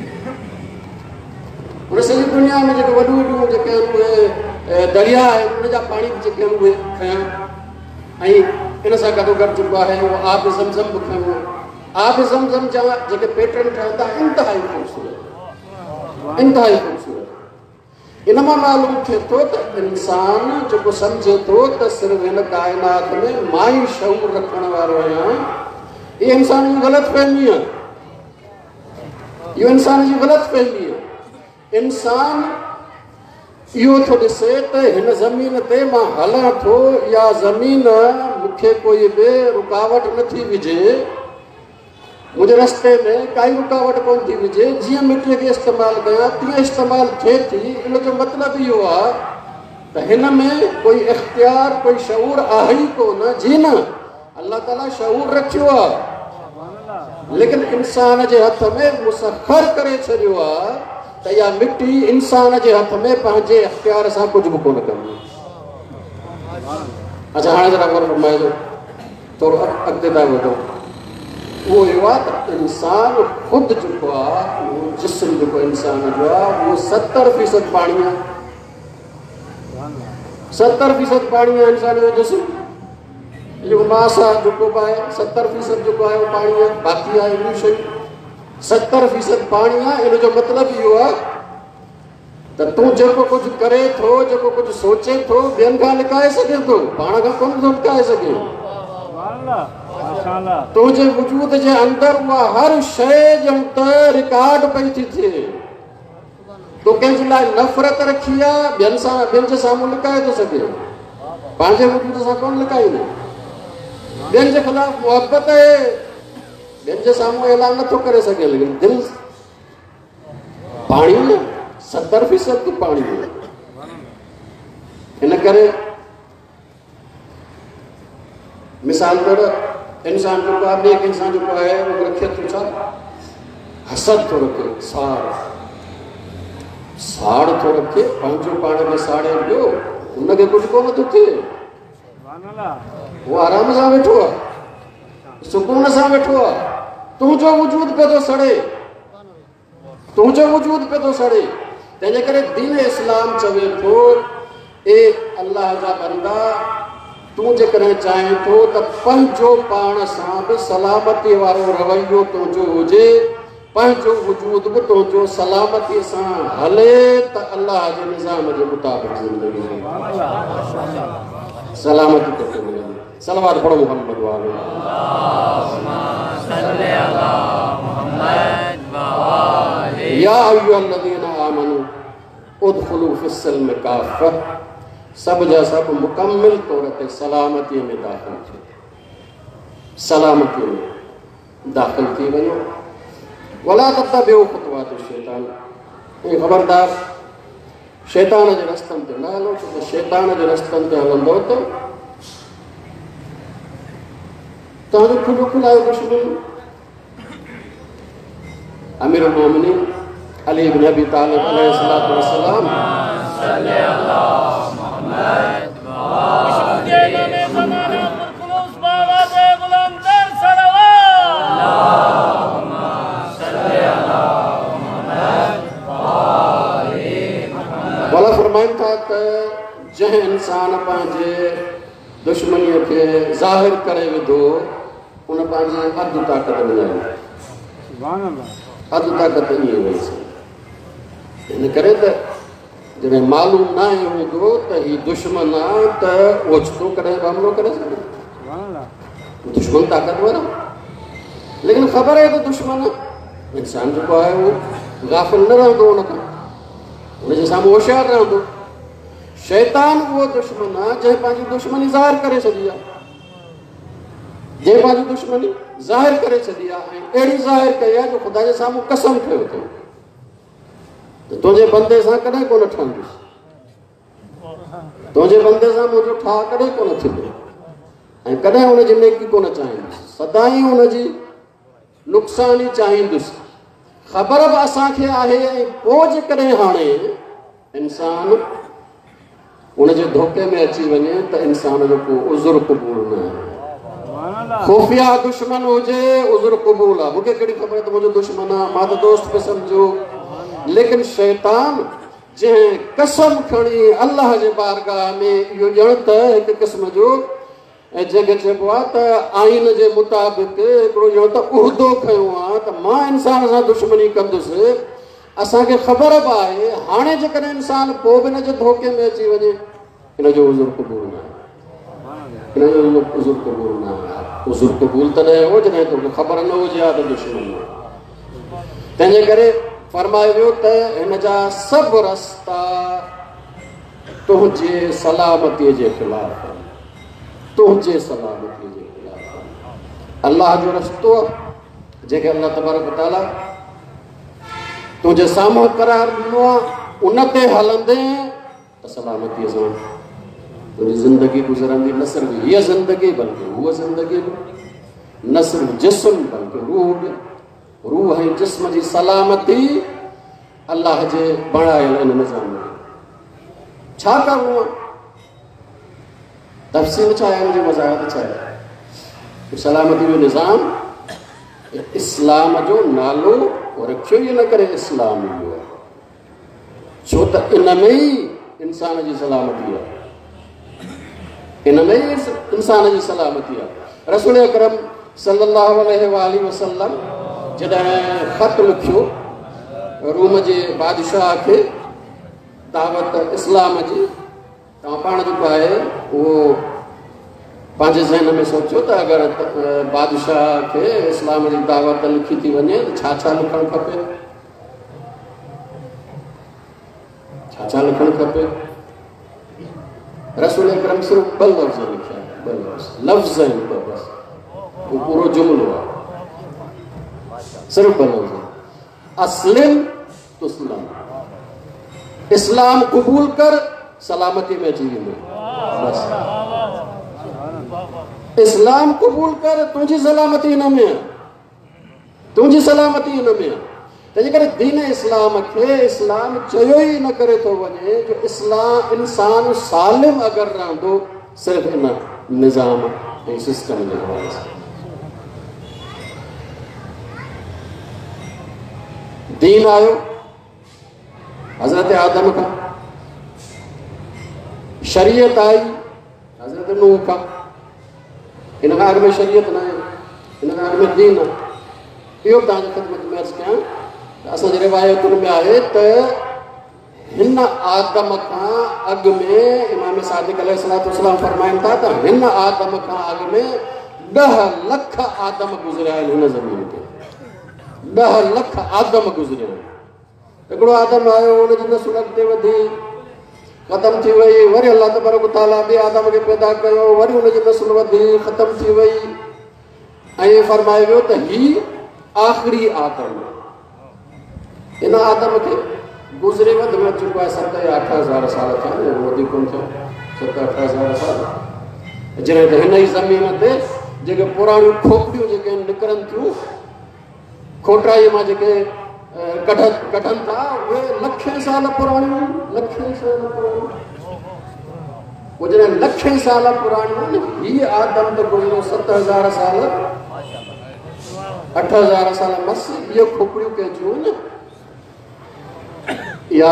उन सॼी दुनिया में जेके वॾियूं वॾियूं जेके आहिनि उहे दरिया आहिनि, उनजा पाणी जेके आहिनि उहे खयां, ऐं इन सां गॾोगॾु जेको आहे उहो आब ज़मज़म बि खयो। आब ज़मज़म जा जेके पैटर्न ठहनि था इंतिहाई ख़ूबसूरत, इंतिहाई ख़ूबसूरत। इन मां मालूम थिए थो त इंसान जेको सम्झे थो त सिर्फ़ु हिन काइनात में मां ई शऊर रखण वारो आहियां, इहा इंसान जी ग़लति फ़हमी आहे, इहो इंसान जी ग़लति फ़हमी आहे। इंसान इहो थो ॾिसे त हिन ज़मीन ते मां हलां थो या ज़मीन मूंखे कोई बि रुकावट नथी विझे, मुंहिंजे रस्ते में काई रुकावट कोन थी विझे, जीअं मिटीअ खे इस्तेमालु कयां तीअं इस्तेमालु थिए थी। इन जो मतिलबु इहो आहे त हिन में कोई इख़्तियार कोई शऊर आहे ई कोन। जी न, अल्लाह ताला शऊर रखियो आहे, लेकिन इंसान जे हथ में मुसख़र करे छॾियो आहे त इहा मिटी इंसान जे हथ में पंहिंजे इख़्तियार सां कुझु बि कोन कंदी। अच्छा, हाणे जरा गौर फरमाइजो, थोरो अॻिते था वधो। उहो इहो आहे त इंसान ख़ुदि जेको आहे, उहो जिस्म जेको इंसान जो आहे उहो सतरि फ़ीसद पाणी आहे। सतरि फ़ीसद पाणी आहे इंसान जो जिस्म। जेको मास आहे जेको बि आहे सतरि फ़ीसद जेको आहे उहो पाणी आहे, बाक़ी आहे अहिड़ियूं शयूं। सतरि फ़ीसद पाणी आहे। इन जो मतिलबु इहो आहे त तूं जेको कुझु करे थो, जेको कुझु सोचे थो, ॿियनि खां लिकाए सघे थो, पाण खां कोन थो लिकाए सघे। तुंहिंजे वजूद जे अंदरि उहा हर शइ ॼण त रिकॉर्ड पई थी थिए। तूं कंहिंजे लाइ नफ़रत रखी आहे, ॿियनि सां ॿियनि जे साम्हूं लिकाए थो सघे, पंहिंजे वजूद सां कोन लिकाईंदो। ॿियनि जे ख़िलाफ़ मुहबत आहे, ॿियनि जे साम्हूं ऐलान नथो करे सघे, लेकिन दिलि पाणी न, सतरि फ़ीसद पाणी आहे। इन करे मिसाल तौर इंसान जेको आहे, ॿिए इंसान जेको आहे उहो रखे थो छा, हसद थो रखे, साड़ साड़ थो रखे, पंहिंजो पाण में साड़े ॿियो, हुनखे कुझु कोन थो थिए। उहो आराम सां वेठो आहे, सुकून सां वेठो आहे। तुंहिंजो वजूद पियो थो सड़े, तुंहिंजो वजूद पियो थो सड़े। तंहिंजे करे दीन इस्लाम चवे थो, ए अल्लाह जा बंदा, तूं जेकॾहिं चाहीं थो त पंहिंजो पाण सां बि सलामती वारो रवैयो तुंहिंजो हुजे, पंहिंजो वजूद बि तुंहिंजो सलामती सां हले, त अल्लाह जे निज़ाम जे मुताबिक़ ज़िंदगी सलामती तोखे मिलंदी। सलवात पढ़ो मोहम्मद वाले। या अय्युहल्लज़ीना आमनू उदखुलू फिस्सिल्म काफ़ा, सब जा सब मुकम्मल तौर ते सलामती में दाख़िल थी, सलामती में दाख़िल थी वञो। वला तत्तबिउ ख़ुतवात शैतान, ऐं ख़बरदार शैतान जे रस्तनि ते न हलो, छो त शैतान जे रस्तनि ते हलंदो त तव्हांजो खुलो खुलायो दुश्मन। अमीरुल मोमिनीन अली इब्न अबी तालिब अलैहिस्सलातु वस्सलाम भला फरमाइनि था त जंहिं इंसान पंहिंजे दुश्मनीअ खे ज़ाहिर करे विधो, उन पंहिंजे अधु ताक़त विञाई, अधु ताक़त ईअं वई सी। इन करे त जॾहिं मालूम न आहे हूंदो त हीउ दुश्मन आहे त उहो छो कॾहिं हमलो करे सघे, दुश्मन ताक़तवर आहे। लेकिन ख़बर आहे त दुश्मन इंसान जेको आहे उहो गाफ़िल न रहंदो, उनखां उनजे साम्हूं होशियारु रहंदो। शैतान उहो दुश्मन आहे जंहिं पंहिंजी दुश्मनी ज़ाहिर करे छॾी आहे, जंहिं पंहिंजी दुश्मनी ज़ाहिर करे छॾी आहे, ऐं अहिड़ी ज़ाहिर कई आहे जो ख़ुदा जे साम्हूं कसम कयो अथई त तुंहिंजे बंदे सां कॾहिं कोन ठहंदुसि, तुंहिंजे बंदे सां मुंहिंजो ठाह कॾहिं कोन थींदो, ऐं कॾहिं हुनजी नेकी कोन चाहींदुसि, सदाईं हुनजी नुक़सान ई चाहींदुसि। ख़बर बि असांखे आहे, ऐं पोइ जेकॾहिं हाणे इंसान उनजे धोखे में अची वञे त इंसान जो को उज़ुर क़बूल न आहे। खुफ़िया दुश्मन हुजे उज़ुर क़बूल आहे, मूंखे कहिड़ी ख़बर त मुंहिंजो दुश्मन आहे, मां त दोस्त पे सम्झो। लेकिन शैतान जंहिं कसम खणी अल्लाह जे बारगाह में इहो ॼण त हिकु क़िस्म जो, ऐं जंहिंखे चइबो आहे त आइन जे मुताबिक़ हिकिड़ो ॼण त उहिदो खयो आहे त मां इंसान सां दुश्मनी कंदुसि। असांखे ख़बर बि आहे हाणे जेकॾहिं इंसान पोइ बि हिन जे धोखे में अची वञे, हिन जो उज़ुर क़बूल न आहे, हिन जो उज़ुर क़बूल न आहे। उज़ुर क़बूल तॾहिं हो जॾहिं तोखे ख़बर न हुजे हा त दुश्मन। तंहिंजे करे फरमायो वियो त हिन जा सभु रस्ता तुंहिंजे सलामतीअ जे ख़िलाफ़ तुंहिंजे सलामतीअ जे ख़िलाफ़। अल्लाह जो रस्तो जेके अल्लाह तबारक व तआला तुंहिंजे साम्हूं करार ॾिनो आहे उन ते हलंदे त सलामतीअ सां तुंहिंजी ज़िंदगी गुज़रंदी। न सिर्फ़ु हीअ ज़िंदगी बल्कि हूअ ज़िंदगी बि, न सिर्फ़ु जिस्म बल्कि रूह बि। रूह ऐं जिस्म जी सलामती अल्लाह जे बणायल इन निज़ाम में छा करिणो आहे, तफ़सील छा आहे, हुनजी वज़ाहत छा आहे। सलामती जो निज़ाम इस्लाम जो नालो रखियो ई न करे इस्लाम इहो आहे, छो त इन में ई इंसान जी सलामती आहे, इन में ई इंसान जी सलामती आहे। रसूल अकरम सल्लल्लाहु अलैहि वसल्लम जॾहिं ख़त लिखियो रूम जे बादशाह खे दावत इस्लाम जी, तव्हां पाण जेको आहे उहो पंहिंजे ज़हन में सोचियो त अगरि बादशाह खे इस्लाम जी दावत लिखी थी वञे त छा छा लिखणु खपे, छा छा लिखणु खपे। रसूल अकरम सिर्फ़ु ॿ लफ़्ज़ लिखिया, ॿ लफ़्ज़ लफ़्ज़ आहिनि ॿ बसि, उहो पूरो जुमिलो आहे, सिर्फ़ु ॿ लफ़्ज़। अस्लिम तुस्लम, इस्लाम क़बूल कर सलामती में अची वेंदो बसि। इस्लाम क़बूल कर तुंहिंजी सलामती हिन में आहे, तुंहिंजी सलामती हिन में आहे। तंहिंजे करे दीन इस्लाम खे इस्लाम चयो ई न करे थो वञे जो इस्लाम इंसान सालिम अगरि रहंदो सिर्फ़ु इन निज़ाम ऐं सिस्टम जे हवाले सां। दीन आयो हज़रत आदम खां, शरीयत आई हज़रत नूह खां, इन खां अॻु में शरीयत न आहे, इन खां अॻु में दीन आहे। इहो तव्हांजे ख़िदमत में अर्ज़ु कयां त असांजे रिवायतुनि में आहे त हिन आदम खां अॻु में इमाम सादिक अलैहिस्सलातु वस्सलाम फरमाइनि था त हिन आदम खां अॻु में ॾह लख आदम गुज़रिया आहिनि हिन ज़मीन ते, ॾह लख आदम गुज़रिया आहिनि। हिकिड़ो आदम आयो, हुनजी नसुल अॻिते वधी ख़तमु थी वई, वरी अल्लाह तबारक व तआला ॿिए आदम खे पैदा कयो, वरी हुनजी नसुल वधी ख़तमु थी वई ऐं फरमायो वियो त ही आख़िरी आदम। हिन आदम खे गुज़रे वधि में चुको आहे सत या अठ हज़ार साल थिया, वधीक कोन थिया, सत अठ हज़ार साल। जॾहिं त हिन ई ज़मीन ते जेके पुराणियूं खोपड़ियूं जेके निकिरनि थियूं, खोटराईअ मां जेके कढ कढनि था, उहे लखे साल पुराणियूं, लखे साल पुराणियूं, उहे जॾहिं लखे साल पुराणियूं, हीअ आदम त गुज़रियो सत हज़ार साल, अठ हज़ार साल मस, इहे खोपड़ियूं कंहिंजियूं न। या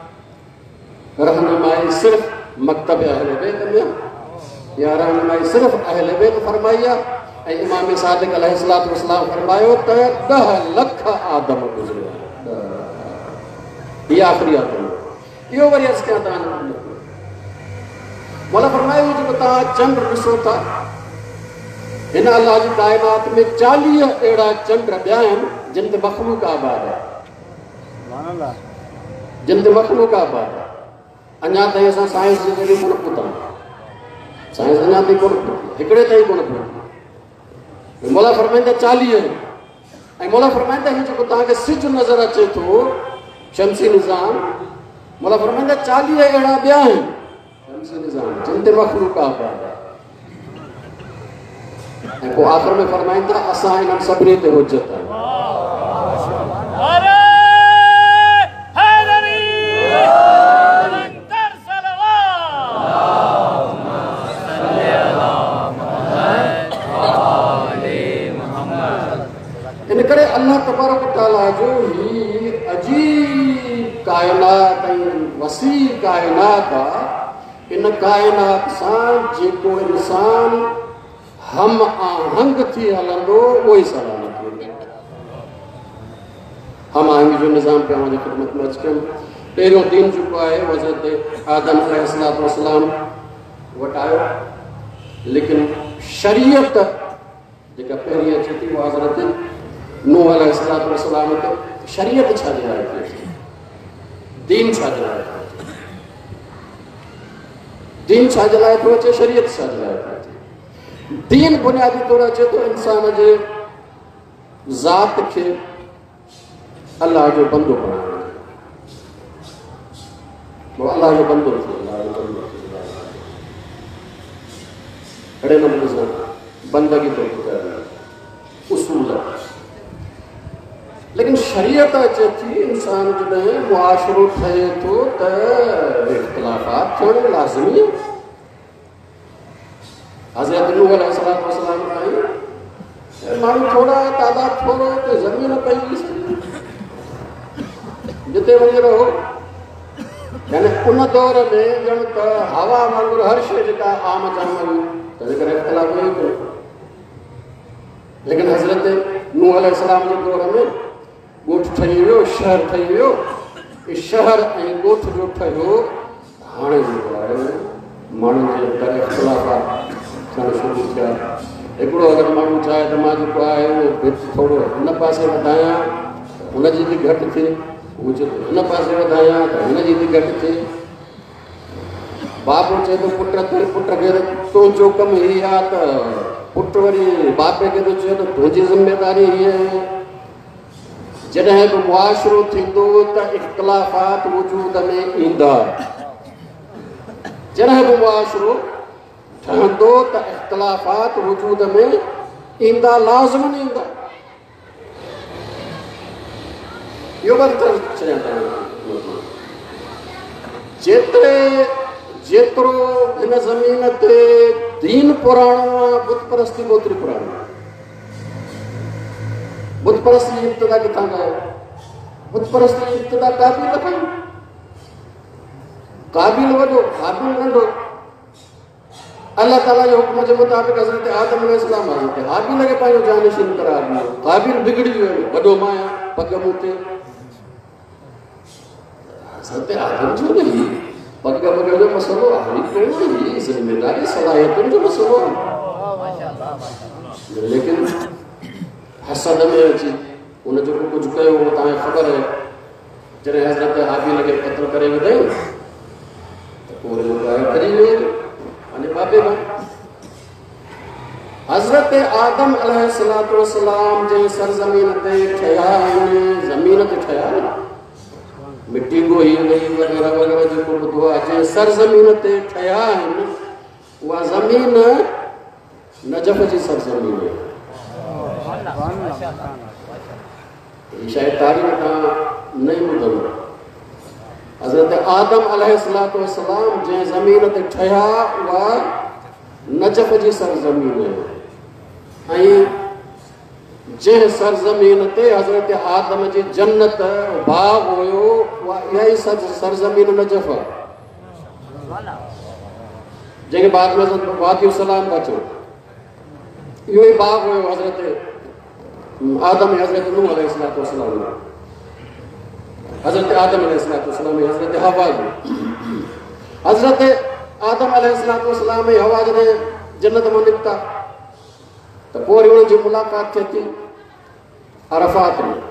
रहनुमाई सिर्फ़ु मकतब अहले बैत में, या रहनुमाई सिर्फ़ु अहले बैत फरमाई आहे। ऐं इमाम सादिक अलैहिस्सलातु वस्सलाम फरमायो त ॾह लख आदम गुज़रिया, हीअ आख़िरी आदम। इहो वरी अर्ज़ु कयां तव्हांजो मौला फरमायो जेको तव्हां चंड ॾिसो था, हिन अलाह जी काइनात में चालीह अहिड़ा चंड ॿिया आहिनि जिन ते मख़लूक आबाद आहे, जिन ते मख़लूक आबाद आहे। अञा ताईं असां साइंस जे ज़रिए कोन पहुता, साइंस अञा ताईं कोन पहुती, हिकिड़े ताईं कोन पहुती। मौला फरमाईंदा चालीह आहिनि, ऐं मौला फरमाईंदा हीउ जेको तव्हांखे सिज नज़र अचे थो शमसी निज़ाम, मौला फरमाईंदा चालीह अहिड़ा ॿिया आहिनि शमसी निज़ाम जिन ते मख़लूक आबाद आहे। ऐं पोइ आख़िर में फरमाईंदा असां हिननि सभिनी ते हुजत आहे। इन करे अल्लाह तबारक व तआला जो ही अजीब कायनात ऐं वसी कायनात आहे, इन कायनात सां जेको इंसान हम आहंग थी हलंदो उहो ई सलामत वेंदो। हम आहंग जो निज़ाम तव्हांजी ख़िदमत में अची कयूं। पहिरियों दीन जेको आहे उहो हज़रत आदम अलैहिस्सलातु वस्सलाम वटि आयो, लेकिन शरीयत जेका पहिरीं अचे थी उहा हज़रत नूह अलैहिस्सलातु वस्सलाम ते शरीयत छा जे लाइ थिए थी, दीन छा जे लाइ थिए थी, दीन छा जे लाइ थो अचे, शरीयत छा जे लाइ थिए थी। दीन बुनियादी तौर अचे थो इंसान जे ज़ात खे अल्लाह जो बंदो बणाइण, अल्लाह जो बंदो थी, अल्लाह जो बंदो थी, अड़े नमूने सां बंदगी तो करणु उसूल। लेकिन शरीयत अचे थी इंसान जॾहिं मुआशरो ठहे थो त इख्तिलाफ़ात थियणु लाज़मी। हज़रत नूह अलैहिस्सलाम वसलाम ताईं माण्हू थोड़ा तादाद थोरो त ज़मीन पई जिते वञी रहो, यानी उन दौर में ॼण त हवा वांगुरु हर शइ जेका आम जाम हुई तंहिंजे करे इख़्तिलाफ़ हुई पियो। लेकिन हज़रत नूह अलैहिस्सलाम जे दौर में ॻोठ ठही वियो, शहर ठही वियो, शहर ऐं ॻोठ जो ठहियो। हाणे जेको आहे माण्हुनि जे अंदरि इख़्तिलाफ़ात थियणु शुरू थिया। हिकिड़ो अगरि माण्हू चाहे त मां जेको आहे उहो भित थोरो हिन पासे वधायां हुनजी बि घटि थिए, उहो चए थो हिन पासे वधायां त हिनजी बि घटि थिए। बाप चए थो पुट ते पुट खे तुंहिंजो कमु हीअ आहे त पुट वरी बाप खे थो चए त तुंहिंजी ज़िमेदारी हीअ आहे। जॾहिं बि मुआशरो थींदो त इख़्तिलाफ़ात वजूद में ईंदा, जॾहिं बि मुआशरो ठहंदो त इख़्तिलाफ़ात वजूद में ईंदा, लाज़िमन ईंदा। इहो बरतर चयां था जेतिरे जेतिरो हिन ज़मीन ते दीन पुराणो आहे, बुत परस्ती ओतिरी पुराणी आहे। बुत परस्ती जी इब्तिदा किथां कयो? बुत परस्ती जी इब्तिदा काबिल खां। काबिल वॾो, काबिल नंढो। अल्लाह ताला जे हुक्म जे मुताबिक़ हज़रत आदम अलैहिस्सलाम हज़रत हाबिल खे पंहिंजो जानशीन करार ॾिनो। काबिल बिगड़ी वियो, वॾो माया पग मूं ते। हज़रत आदम जो न ही पग वग जो मसलो आहे, कोई ज़िमेदारी सलाहियतुनि जो मसलो आहे। लेकिन हसद में अची उन जेको कुझु कयो उहो तव्हांखे ख़बर आहे। जॾहिं हज़रत हाबिल खे क़त्ल करे विधई त पोइ जेको आहे करी वियो अने बाबे में हज़रत आदम अलैहिस्सलातु वस्सलाम जे सरज़मीन ते ठहिया आहिनि, ज़मीन ते ठहिया आहिनि। मिट्टी गोही वही वग़ैरह वग़ैरह जेको ॿुधो आहे, जंहिं सरज़मीन ते ठहिया आहिनि उहा ज़मीन नजफ़ जी सरज़मीन आहे। शायदि तारीख़ खां नहीं ॿुधंदो। हज़रत आदम अलैहिस्सलातु वस्सलाम जंहिं ज़मीन ते ठहिया उहा नजफ़ जी सरज़मीन आहे। ऐं जंहिं सरज़मीन ते हज़रत आदम जी जन्नत बाग़ हुयो उहा इहा ई सरज़मीन नजफ़ आहे, जंहिंखे बाद में वादियुस सलाम अचो। इहो ई बाग़ हुयो हज़रत आदम हज़रत नूह अलैहिस्सलातु वस्सलाम, हज़रत आदम अलैहिस्सलातु वस्सलाम, हज़रत हवा जो। हज़रत आदम अलैहिस्सलातु वस्सलाम ऐं हवा जॾहिं जन्नत मां निकिता त पोइ वरी उन्हनि जी मुलाक़ात थिए थी अरफ़ात में।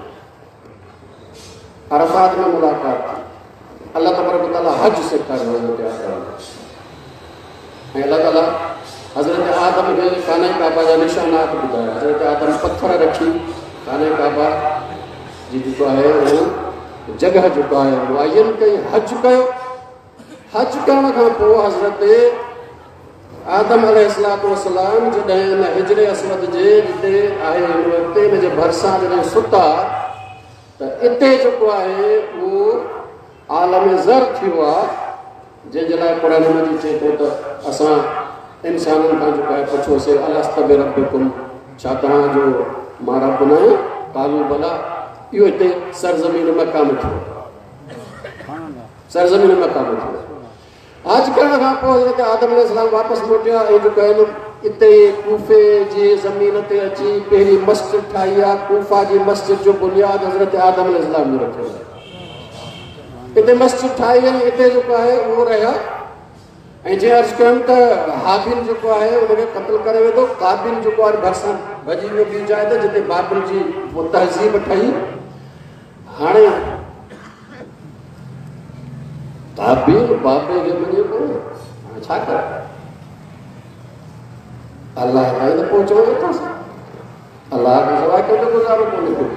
अरफ़ात में मुलाक़ात थी। अल्लाह तबारक व तआला हज सेखारियो हज़रत आदम ऐं अल्लाह ताला हज़रत आदम खे खाने काबा जा निशानात ॿुधाया। हज़रत आदम पत्थर रखी खाने काबा जी जेको आहे उहो जॻह जेको आहे मुअय्यन कई, हज कयो। हज करण खां पोइ हज़रत आदम अलैहिस्सलातु वस्सलाम जॾहिं हिन हिजरे असवद जे जिते आहे हिन वक़्तु हिन जे भरिसां जॾहिं सुता त इते जेको आहे उहो आलम ज़र थियो आहे, जंहिंजे लाइ क़ुरान मजीद चए थो त असां इंसाननि खां जेको आहे पुछोसीं अलस्त बिरब्बिकुम, छा तव्हांजो मां रब न आहियां? कालू भला। इहो हिते सरज़मीन मक़ाम थियो, सरज़मीन मक़ाम थियो। हज करण खां पोइ हज़रत आदम अलैहिस्सलाम वापसि मोटिया ऐं जेको आहिनि इते कूफे जी ज़मीन ते अची पहिरीं मस्जिद ठाही आहे। कूफा जी मस्जिद जो बुनियाद हज़रत आदम अलैहिस्सलाम ने रखियो आहे। हिते मस्जिद ठाही ऐं हिते जेको आहे उहो रहिया। ऐं जीअं अर्ज़ु कयमि त हाबिल जेको आहे उनखे क़त्ल करे वेठो, काबिल जेको आहे भरिसां भॼी वियो ॿी जाइ ते जिते बाबिल जी उहो तहज़ीब ठही। हाणे ताबीर बाबे खे मञे पियो हाणे छा कर अल्लाह ताईं त पहुचणो अथसि अल्लाह खां सवाइ कंहिंजो गुज़ारो कोन्हे को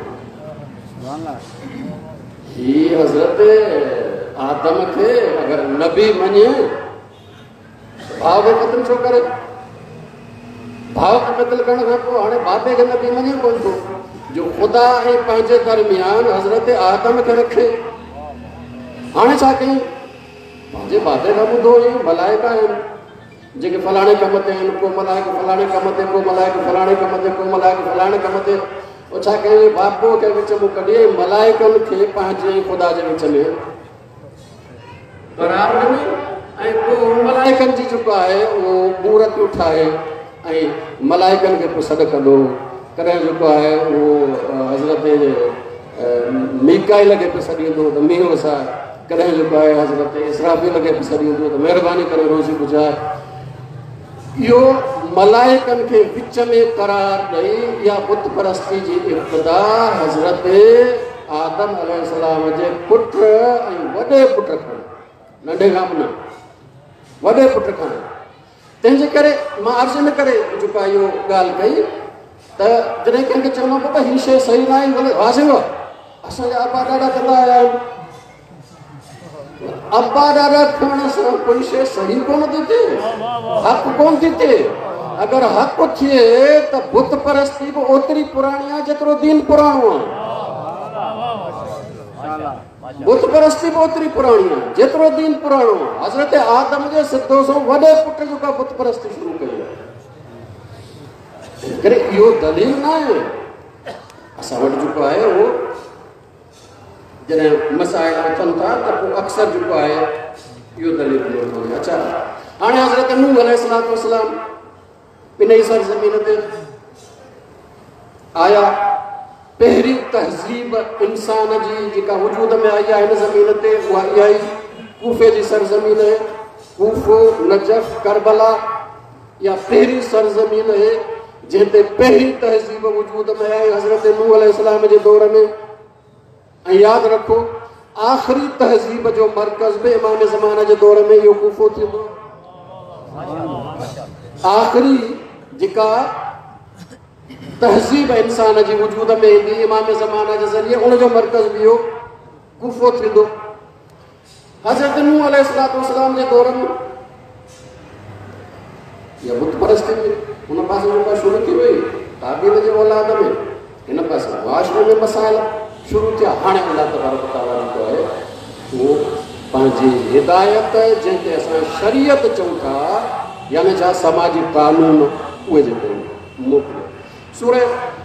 ही हज़रत आदम खे अगरि नबी मञे भाव खे क़त्ल छो करे भाव खे क़त्ल करण खां पोइ हाणे बाबे खे नबी मञे कोन थो जो ख़ुदा ऐं पंहिंजे दरमियान हज़रत आदम खे रखे हाणे छा कयूं पंहिंजे बाबे खां ॿुधो हुई मलाइका आहिनि जेके फलाणे कम ते आहिनि को मलाइक फलाणे कम ते को मलाइक फलाणे कम ते को मलाइक फलाणे कम ते पोइ छा कयूं बाबो खे विच में कढी मलाइकनि खे पंहिंजे ख़ुदा जे विच में करार ॾिनी ऐं पोइ मलाइकनि जी जेको आहे उहो मूर्तियूं ठाहे ऐं मलाइकनि खे पोइ सॾु कंदो कॾहिं जेको आहे उहो हज़रत मीकाइल खे पियो सॾींदो त मींहं सां कॾहिं जेको आहे हज़रत इसराफील खे पियो सॾींदो त महिरबानी करे रोज़ी गुज़ार इहो मलाइकनि खे विच में करार ॾेई या बुत परस्ती जी इब्तिदा हज़रत आदम अलैहिस्सलाम जे पुट ऐं वॾे पुट खां नंढे खां बि न वॾे पुट खां तंहिंजे करे मां अर्ज़ु न करे जेको आहे इहो ॻाल्हि कई त जॾहिं कंहिंखे चवंदो पुट हीअ शइ सही न आहे भले वाज़िब असांजा अबा ॾाढा कंदा आया आहिनि अबा ॾाढा थियण सां कोई शइ सही कोन थी थिए हक़ कोन थी थिए अगरि हक़ थिए त बुत परस्ती बि ओतिरी पुराणी आहे जेतिरो दीन पुराणो आहे बुत परस्ती बि ओतिरी पुराणी आहे जेतिरो दीन पुराणो आहे हज़रत आदम जे सिधो सो वॾे पुट जेका बुत परस्ती शुरू कई आहे करे इहो दलील न आहे असां वटि जेको आहे उहो जॾहिं मसाइल अचनि था त पोइ अक्सर जेको आहे इहो दलील कोन्हे अच्छा हाणे हज़रत नूह अलैहिस्सलातु वस्सलाम इन ई सरज़मीन ते आया पहिरीं तहज़ीब इंसान जी जेका वजूद में आई आहे हिन ज़मीन ते उहा इहा ई कूफे जी सरज़मीन आहे कूफो नजफ़ करबला या पहिरीं सरज़मीन आहे जंहिं ते पहिरीं तहज़ीब वजूद में आई हज़रत नूह अलैहिस्सलाम जे दौर में ऐं यादि रखो आख़िरी तहज़ीब जो मर्कज़ बि इमाम ज़माना जे दौर में इहो कूफो थींदो आख़िरी जेका तहज़ीब इंसान जी वजूद में ईंदी इमाम ज़माना जे ज़रिए उनजो मर्कज़ बि इहो कूफो थींदो हज़रत नूह अलैहिस्सलातु वस्सलाम जे दौर में इहा बुत परस्ती हुन पासे जेका शुरू थी वई ताबीर जे औलाद में हिन पासे मुआशरे में मसाइल शुरू थिया हाणे अल्लाह तबारक तआला जेको आहे उहो पंहिंजी हिदायत जंहिं ते असां शरीयत चऊं था यानी छा समाजी कानून उहे जेके मोकिलियो सूरह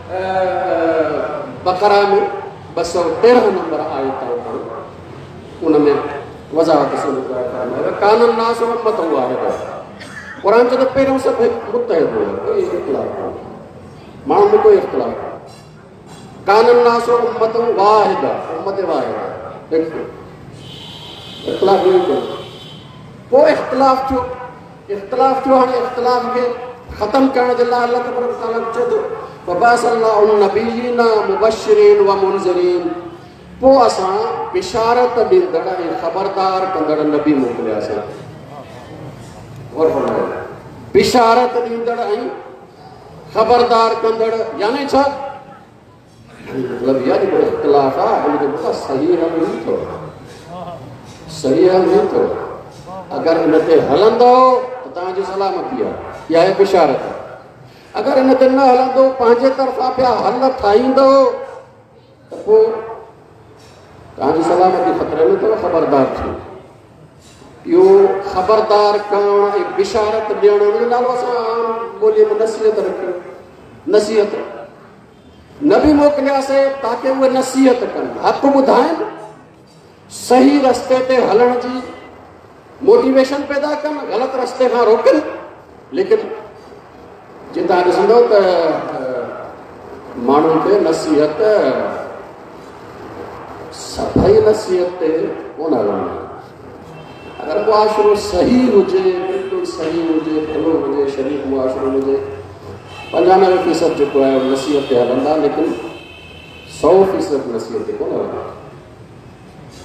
बकरा में ॿ सौ तेरहं नंबर आयत उन में वज़ाहत सां कानून नास उम्मत हुआ है क़ुर चवंदो पहिरियों सभु मुतहिद हुयो कोई इख़्तिलाफ़ कोन्हे माण्हुनि में कोई इख़्तिलाफ़ कोन्हे कानून नास उम्मत वाहिद उम्मत वाहिद हिकु इख़्तिलाफ़ न कोन्हे पोइ इख़्तिलाफ़ थियो इख़्तिलाफ़ थियो हाणे इख़्तिलाफ़ खे ख़तमु करण जे लाइ अल्लाह तबारक तआला चए थो वबासल्लाहु नबीयीन मुबश्शिरीन व मुनज़िरीन पोइ असां बिशारत ॾींदड़ ऐं ख़बरदार कंदड़ नबी मोकिलियासीं और बिशारत ॾींदड़ ऐं ख़बरदार कंदड़ यानी छा मतलब इहा जेको इख़्तिलाफ़ आहे हिनजो मतिलबु सही हल न थियो सही हल न थियो अगरि हिन ते हलंदो त तव्हांजी सलामती आहे इहा आहे बिशारत अगरि हिन ते न हलंदो पंहिंजे तरफ़ां पिया हल ठाहींदो त पोइ तव्हांजी सलामती ख़तरे में अथव ख़बरदार थियो इहो ख़बरदार करणु ऐं बिशारत ॾियणु हुनजो नालो असां आम ॿोलीअ में नसीहत रखियो नसीहत न बि मोकिलियासीं ताकी उहे नसीहत कनि हक़ु ॿुधाइनि सही रस्ते ते हलण जी मोटिवेशन पैदा कनि ग़लति रस्ते खां रोकनि लेकिन जे तव्हां ॾिसंदव त माण्हुनि खे नसीहत सभई नसीहत ते कोन हलणु अगरि मुआशिरो सही हुजे बिल्कुलु सही हुजे भलो हुजे शरीफ़ मुआशिरो हुजे पंजानवे फ़ीसद जेको आहे नसीहत ते हलंदा लेकिन सौ फ़ीसद नसीहत ते कोन हलंदा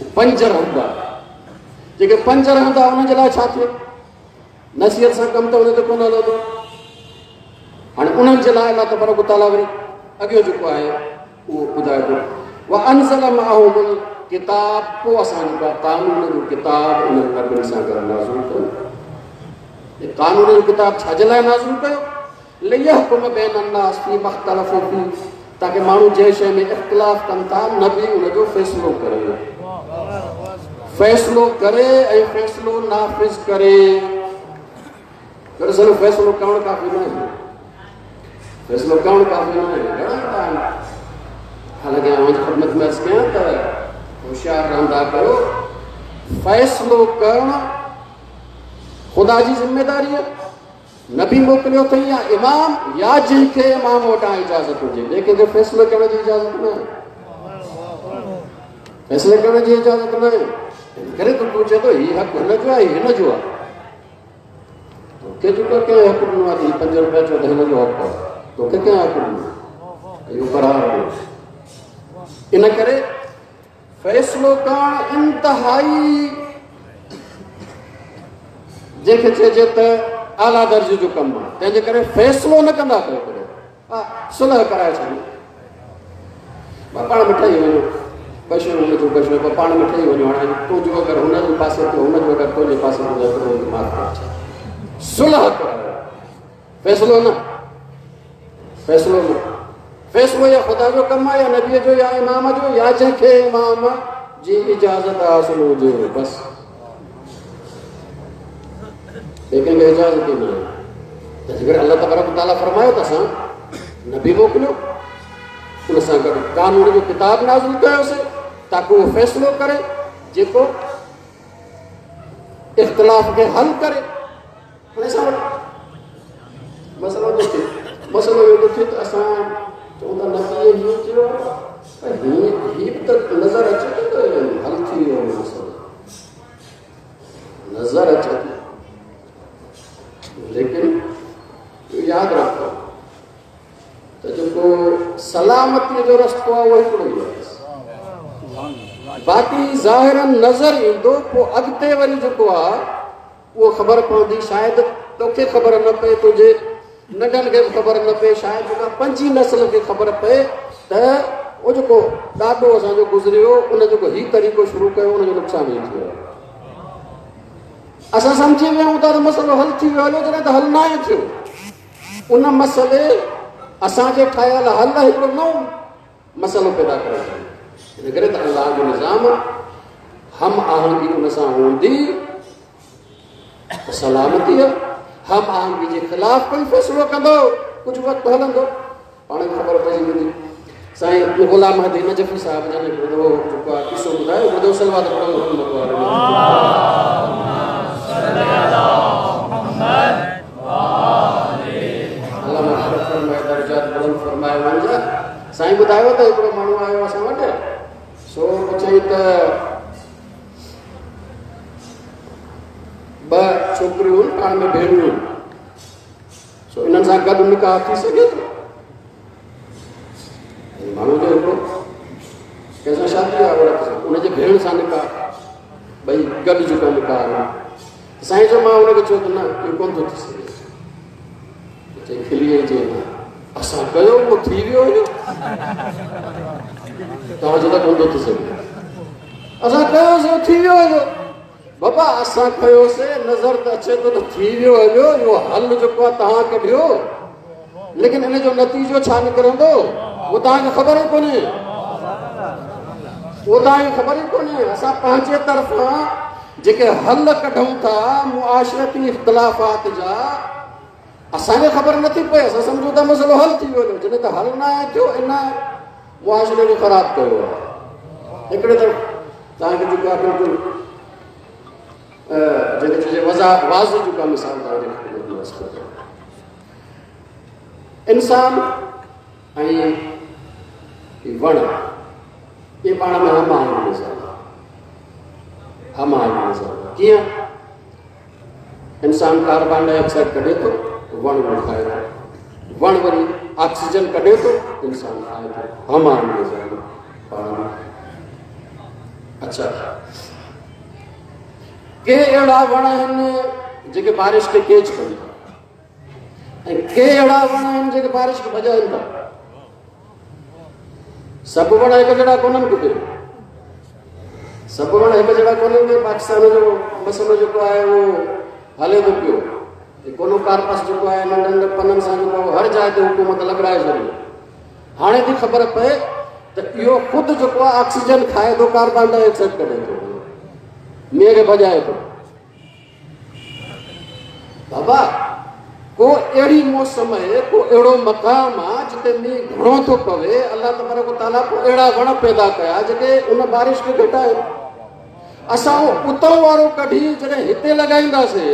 पंज रहंदा जेके पंज रहंदा उन्हनि जे लाइ छा थियो नसीहत सां कमु त उन ते कोन हलंदो हाणे उन्हनि जे लाइ अलाह तबारक व तआला वरी अॻियो जेको आहे उहो ॿुधाए थो व अनज़ल मअहुल किताब पोइ असां जेको आहे कानून जो किताब उन्हनि नबियुनि सां गॾु नाज़िल कयो कानून जो किताब छाजे लाइ नाज़िल कयो लियहकुम बैन अन्नास फी मख्तलफू फी ताकि माण्हू जंहिं शइ में इख़्तिलाफ़ कनि था नबी उनजो फ़ैसिलो करे फ़ैसिलो करे ऐं फ़ैसिलो नाफ़िज़ करे दरअसल फ़ैसिलो करणु काफ़ी न आहे फ़ैसिलो करणु काफ़ी न आहे घणा टाइम हालांकि आउं ख़िदमत में अर्ज़ु कयां त होशियार रहंदा कयो फ़ैसिलो करणु ख़ुदा जी ज़िम्मेदारी आहे नबी मोकिलियो अथई या इमाम या जंहिंखे इमाम वटां इजाज़त हुजे लेकिन फ़ैसिलो करण जी इजाज़त न आहे फ़ैसिलो करण जी इजाज़त न आहे करे तो तूं चए थो हीउ हक़ हिन जो आहे हिन जो आहे तोखे जेको कंहिं हक़ ॾिनो आहे हीउ पंज रुपया चओ त हिन जो हक़ आहे तोखे कंहिं हक़ ॾिनो इहो क़रार ॾियो इन करे फ़ैसिलो करणु इंतिहाई जंहिंखे चइजे त आला दर्जे जो कमु आहे तंहिंजे करे फ़ैसिलो न कंदा कयो करो हा सुलह कराए छॾियो पाण में ठही वञो कशो हुनजो कशो पोइ पाण में ठही वञो हाणे तुंहिंजो अगरि हुनजे पासे थियो हुनजो अगरि तुंहिंजे पासे थियो माफ़ सुलह करायो फ़ैसिलो न फ़ैसिलो न फ़ैसिलो या ख़ुदा जो कमु आहे या नबीअ जो या इमाम जो या जंहिंखे इमाम जी इजाज़त हासिल हुजे बसि लेकिन इजाज़त ही न आहे त अल्लाह तबारक व तआला फरमायो त असां नबी मोकिलियो उन सां गॾु कानून जो किताब नाज़िल कयोसीं ताकि उहो फ़ैसिलो करे जेको इख़्तिलाफ़ खे हल करे हाणे असां वटि मसइलो थो थिए मसइलो इहो थो थिए त असां चऊं था नबीअ हीअं चयो हीअं हीअ बि त नज़र अचे थो त हल थी वियो मसइलो नज़र अचे थो लेकिन यादि रखो त जेको सलामतीअ जो रस्तो आहे उहो हिकिड़ो ई आहे बाक़ी ज़ाहिरन नज़र ईंदो पोइ अॻिते वरी जेको आहे उहो ख़बर पवंदी शायदि तोखे ख़बर न पए तुंहिंजे नंढनि खे बि ख़बर न पए शायदि जेका पंजी नस्ल खे ख़बर पए त उहो जेको ॾाढो असांजो गुज़रियो उन जेको हीउ तरीक़ो शुरू कयो उनजो नुक़सानु ई थियो असां सम्झी विया आहियूं त मसइलो हल थी वियो हलो जॾहिं त हल न आहे थियो उन मसइले असांजे ठाहियल हल हिकिड़ो नओं मसइलो पैदा करे इन करे त अलाह जो निज़ाम हम आहंगी उन सां हूंदी सलामती हम आहंगी जे ख़िलाफ़ कोई फ़ैसिलो कंदो कुझु वक़्तु हलंदो पाण खे ख़बर पइजी वेंदी साईं ग़ुलाम हदी नजफ़ी साहिब जन हिकिड़ो जेको आहे किसो ॿुधायो ॿुधो सलवात साईं ॿुधायो त हिकिड़ो माण्हू आयो असां वटि सो चई त ॿ छोकिरियूं पाण में भेणियूं सो इन्हनि सां गॾु निकाह थी सघे थो माण्हू जो हिकिड़ो कंहिंसां शादी आहे उनजे भेण सां निकाह ॿई गॾु जेको निकाह साईं जो मां हुनखे चयो त न इहो कोन थो थी सघे चई खिली चई न असां कयो उहो थी वियो हुयो तव्हांजो त कोन थो थी सघे असां कयोसीं थी वियो हुयो बाबा असां कयोसीं नज़र त अचे थो त थी वियो हलियो इहो हल जेको आहे तव्हां कढियो लेकिन इन जो नतीजो छा निकिरंदो उहो तव्हांखे ख़बर ई कोन्हे उहो तव्हांखे ख़बर ई कोन्हे असां पंहिंजे तरफ़ां जेके हल कढूं था मुआशरती इख़्तिलाफ़ात जा असांखे ख़बर नथी पए असां सम्झूं था मसइलो हल थी वियो जॾहिं त हल न आहे थियो इन मुआशरे खे ख़राबु कयो आहे हिकिड़े तरफ़ तव्हांखे जेको आहे बिल्कुलु जंहिंखे चइजे वज़ा वाज़ जेका मिसाल तव्हांखे इंसान ऐं वण इहे पाण में हम आहिनि मिसाल हम आहिनि मिसाल कीअं इंसान कार्बन डाइऑक्साइड कढे थो वण खाए थो वण वरी ऑक्सीजन कढे थो इंसान खाए थो हम आहिनि मिसाल पाण में अच्छा, के अहिड़ा वण आहिनि जेके बारिश खे केच कनि था, ऐं के अहिड़ा वण आहिनि जेके बारिश खे भॼाइनि था। सभु वण हिकु जहिड़ा कोन्हनि कुझु, सभु वण हिकु जहिड़ा कोन्हनि के पाकिस्तान जो मसइलो जेको आहे उहो हले थो पियो। कोनो कारपस जेको आहे नंढनि नंढनि पननि सां जेको हर जाइ ते हुकूमत लॻाए छॾी। हाणे थी ख़बर पए त इहो ख़ुदि जेको आहे ऑक्सीजन खाए थो, कार्बन डाइऑक्साइड कढे थो, मींहं खे भॼाए थो। बाबा को अहिड़ी मौसम आहे, को अहिड़ो मक़ाम आहे जिते मींहुं घणो थो पवे। अलाह तबारक व तआला को अहिड़ा वण पैदा कया जेके उन बारिश खे घटाइनि। असां उतां वारो कढी जॾहिं हिते लॻाईंदासीं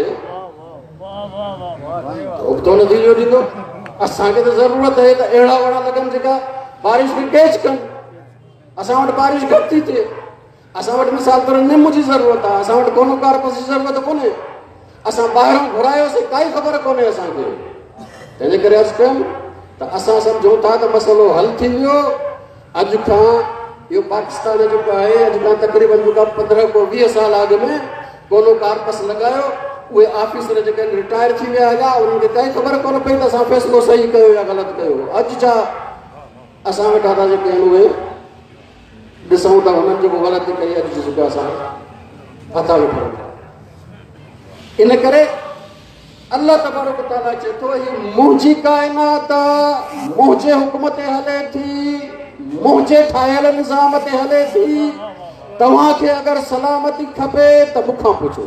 उबतो नतीजो ॾींदो। असांखे त ज़रूरत आहे त अहिड़ा वण लॻनि जेका बारिश खे कैच कनि। असां वटि बारिश घटि थी थिए, असां वटि मिसाल तौरु निम जी ज़रूरत आहे, असां वटि कोनो कारपस जी ज़रूरत कोन्हे। असां ॿाहिरों घुरायोसीं, काई ख़बर कोन्हे असांखे। तंहिंजे करे अर्ज़ु कयुमि त असां सम्झूं था त मसइलो हल थी वियो। अॼु खां इहो पाकिस्तान जेको आहे, अॼु खां तक़रीबन जेका पंद्रहं को वीह साल अॻु में कोनो कारपस लॻायो, उहे ऑफिसर जेके रिटायर थी विया हुआ, उन्हनि खे काई ख़बर कोन पई त असां फ़ैसिलो सही कयो या ग़लति कयो। अॼु छा असां वेठा था जेके आहिनि उहे ॾिसूं था हुननि जेको ग़लति कई, अॼु जेको असां हथा वेठा। इन करे अल्लाह तबारक व तआला चए थो ही मुंहिंजी काइनात मुंहिंजे हुकुम ते हले थी, मुंहिंजे ठाहियल निज़ाम ते हले थी। तव्हांखे अगरि सलामती खपे त मूंखां पुछो,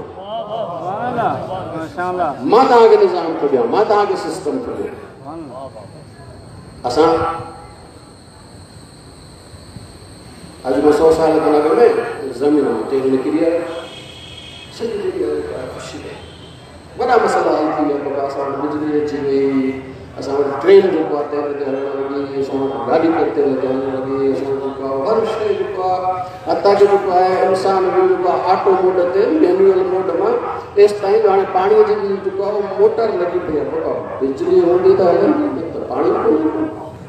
मां तव्हांखे निज़ाम थो ॾियां, मां तव्हांखे सिस्टम थो ॾियां। असां अॼु खां सौ साल खां अॻु में ज़मीन में तेल निकिरी आयो, वॾा मसइला हल थी विया। असां वटि बिजली अची वई, असां वटि ट्रेन जेको आहे तेल ते हलणु लॻी, असां वटि गाॾी ते तेल ते हलणु लॻी, असां वटि जेको आहे हर शइ जेको आहे हथा जो जेको आहे इंसान जो जेको आहे ऑटो मोड ते मैनुअल मोड मां तेसि ताईं हाणे पाणीअ जी जेको आहे मोटर लॻी पई आहे। बाबा बिजली हूंदी त हलंदी, त पाणी कोन्हे।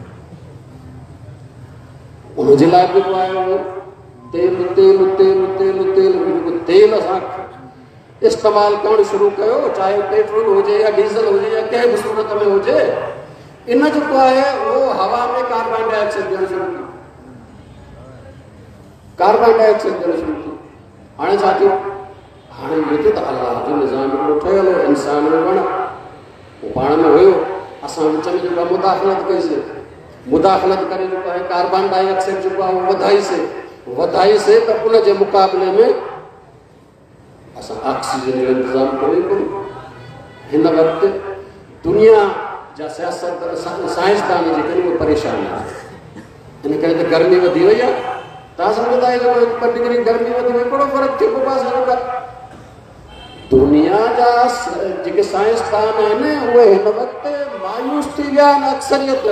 उनजे लाइ जेको आहे उहो तेल तेल तेल तेल तेल जेको तेल असां इस्तेमालु करणु शुरू कयो, चाहे पेट्रोल हुजे या डीज़ल हुजे या कंहिं बि सूरत में हुजे, इन जेको आहे उहो हवा में कार्बन डाइऑक्साइड ॾियणु शुरू कयो, कार्बन डाइऑक्साइड ॾियणु शुरू कयो। हाणे छा थियो? हाणे इहो थियो त अलाह जो निज़ाम हिकिड़ो ठहियल हो, इंसान में वण उहो पाण में हुयो। असां विच में जेको आहे मुदाख़लत कईसीं, मुदाख़लत करे जेको आहे कार्बन डाइऑक्साइड जेको आहे उहो वधाईसीं वधाईसीं त उन जे मुक़ाबले में असां ऑक्सीजन जो इंतज़ाम करे कोन्हे। हिन वक़्तु दुनिया जा सियासत साइंसदान जेके उहे परेशान आहिनि। इन करे त गर्मी वधी वई आहे। तव्हां सम्झंदा आहियो हिकु ॿ डिग्री गर्मी वधी वई, कहिड़ो फ़र्क़ु थियो पियो आहे? दुनिया जा जेके साइंसदान आहिनि उहे हिन वक़्तु मायूस थी विया आहिनि अक्सरियत।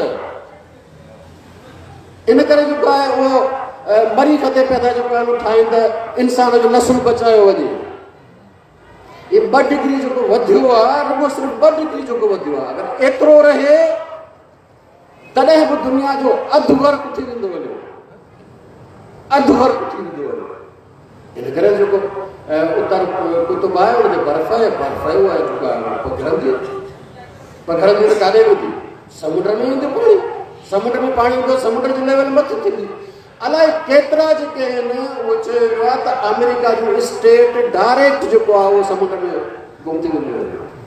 इन करे जेको आहे उहो मरीख़ ते पैदा जेको आहे ठाहिनि त इंसान जो नस्ल बचायो वञे। ये ॿ डिग्री जेको वधियो आहे, रुगो सिर्फ़ु ॿ डिग्री जेको वधियो आहे, अगरि एतिरो रहे तॾहिं बि दुनिया जो अधु वर्क थी वेंदो वञे, अधु वर्क थी वेंदो वञे। इन करे जेको उत्तर कुतुब आहे उनते बर्फ़ आहे, बर्फ़ उहा जेको आहे पघरंदी पघरंदी त काॾे वेंदी? समुंड में ईंदो पाणी, समुंड में पाणी ईंदो, समुंड जी लेवल मथे थींदी। अलाए केतिरा जेके आहिनि उहो चयो वियो आहे त अमेरिका जो स्टेट डायरेक्ट जेको आहे उहो समुंड में गुम थी वेंदो।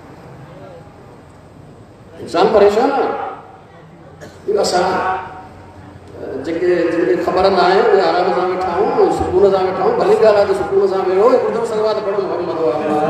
इंसान परेशान आहे। असां जेके जिनखे ख़बर न आहे उहे आराम सां वेठा आहियूं, सुकून सां वेठा आहियूं। भली ॻाल्हि आहे त सुकून सां वेहो, ॿुधो सलवात पढ़ो मोहम्मद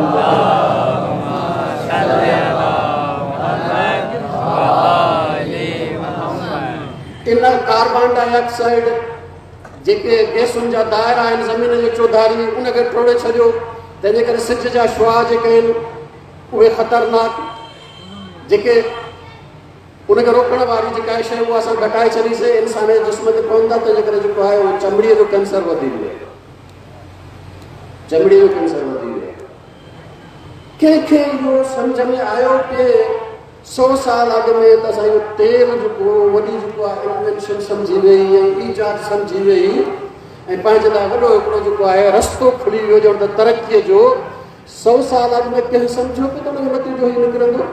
इन कार्बन डाइऑक्साइड जेके गैसुनि जा दायरा आहिनि ज़मीन जे चौधारी उनखे टोड़े छॾियो। तंहिंजे करे सिज जा शुआ जेके आहिनि उहे ख़तरनाक, जेके उनखे रोकण वारी जेका शइ उहा असां घटाए छॾीसीं, इंसान जे जिस्म ते पवंदा। तंहिंजे करे जेको आहे उहो चमड़ीअ जो कैंसर वधी वियो, चमड़ीअ जो कैंसर वधी वियो। कंहिंखे इहो सम्झ में आयो की सौ साल अॻु में त असां इहो तेल जेको वॾी जेको आहे इन्वेंशन सम्झी वई ऐं ईजाद सम्झी वई ऐं पंहिंजे लाइ वॾो हिकिड़ो जेको आहे रस्तो खुली वियो जो तरक़ीअ जो। सौ साल में कंहिं सम्झो पियो त हुनजो नतीजो ई निकिरंदो?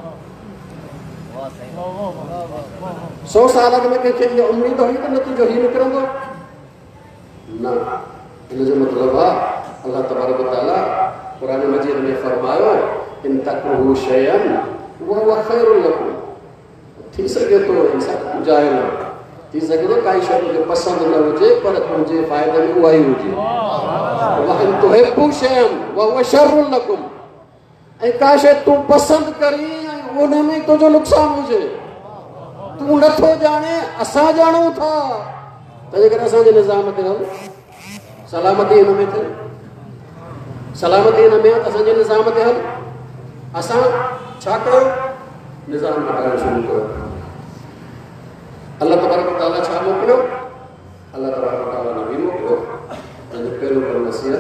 सौ साल में कंहिंखे इहा उमेद हुई त नतीजो ई निकिरंदो? न। हिन जो मतिलबु आहे अल्लाह तबारक व तआला क़ुरान मजीद में फरमायो इन तकरहू शयअन वहुव खैरुल लकुम। थी सघे थो इंसान जाहिल थी सघे थो काई शइ मूंखे पसंदि न हुजे पर तुंहिंजे फ़ाइदे में उहा ई हुजे। वइन तुहिब्बू शयअन वहुव शर्रुल लकुम। ऐं का शइ तूं पसंदि करी ऐं उन में तुंहिंजो नुक़सानु हुजे तूं नथो ॼाणे असां ॼाणूं था तंहिंजे करे असांजे निज़ाम ते हल। सलामती हिन में थिए सलामती हिन में असांजे निज़ाम ते हल। असां छा कयो? निज़ाम ठाहिणु शुरू कयो। अल्लाह तबारक व तआला छा मोकिलियो? अल्लाह तबारक व तआला नबी मोकिलियो। तंहिंजो पहिरियों पहिरियों नसीहत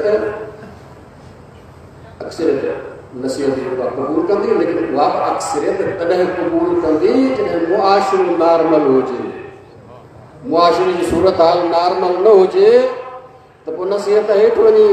अक्सरियत नसीहत उहा क़बूल कंदी लेकिन उहा बि अक्सरियत तॾहिं क़बूल कंदी जॾहिं मुआशिरो नॉर्मल हुजे। मुआशिरे जी सूरत हाल नॉर्मल न हुजे त पोइ नसीहत हेठि वञी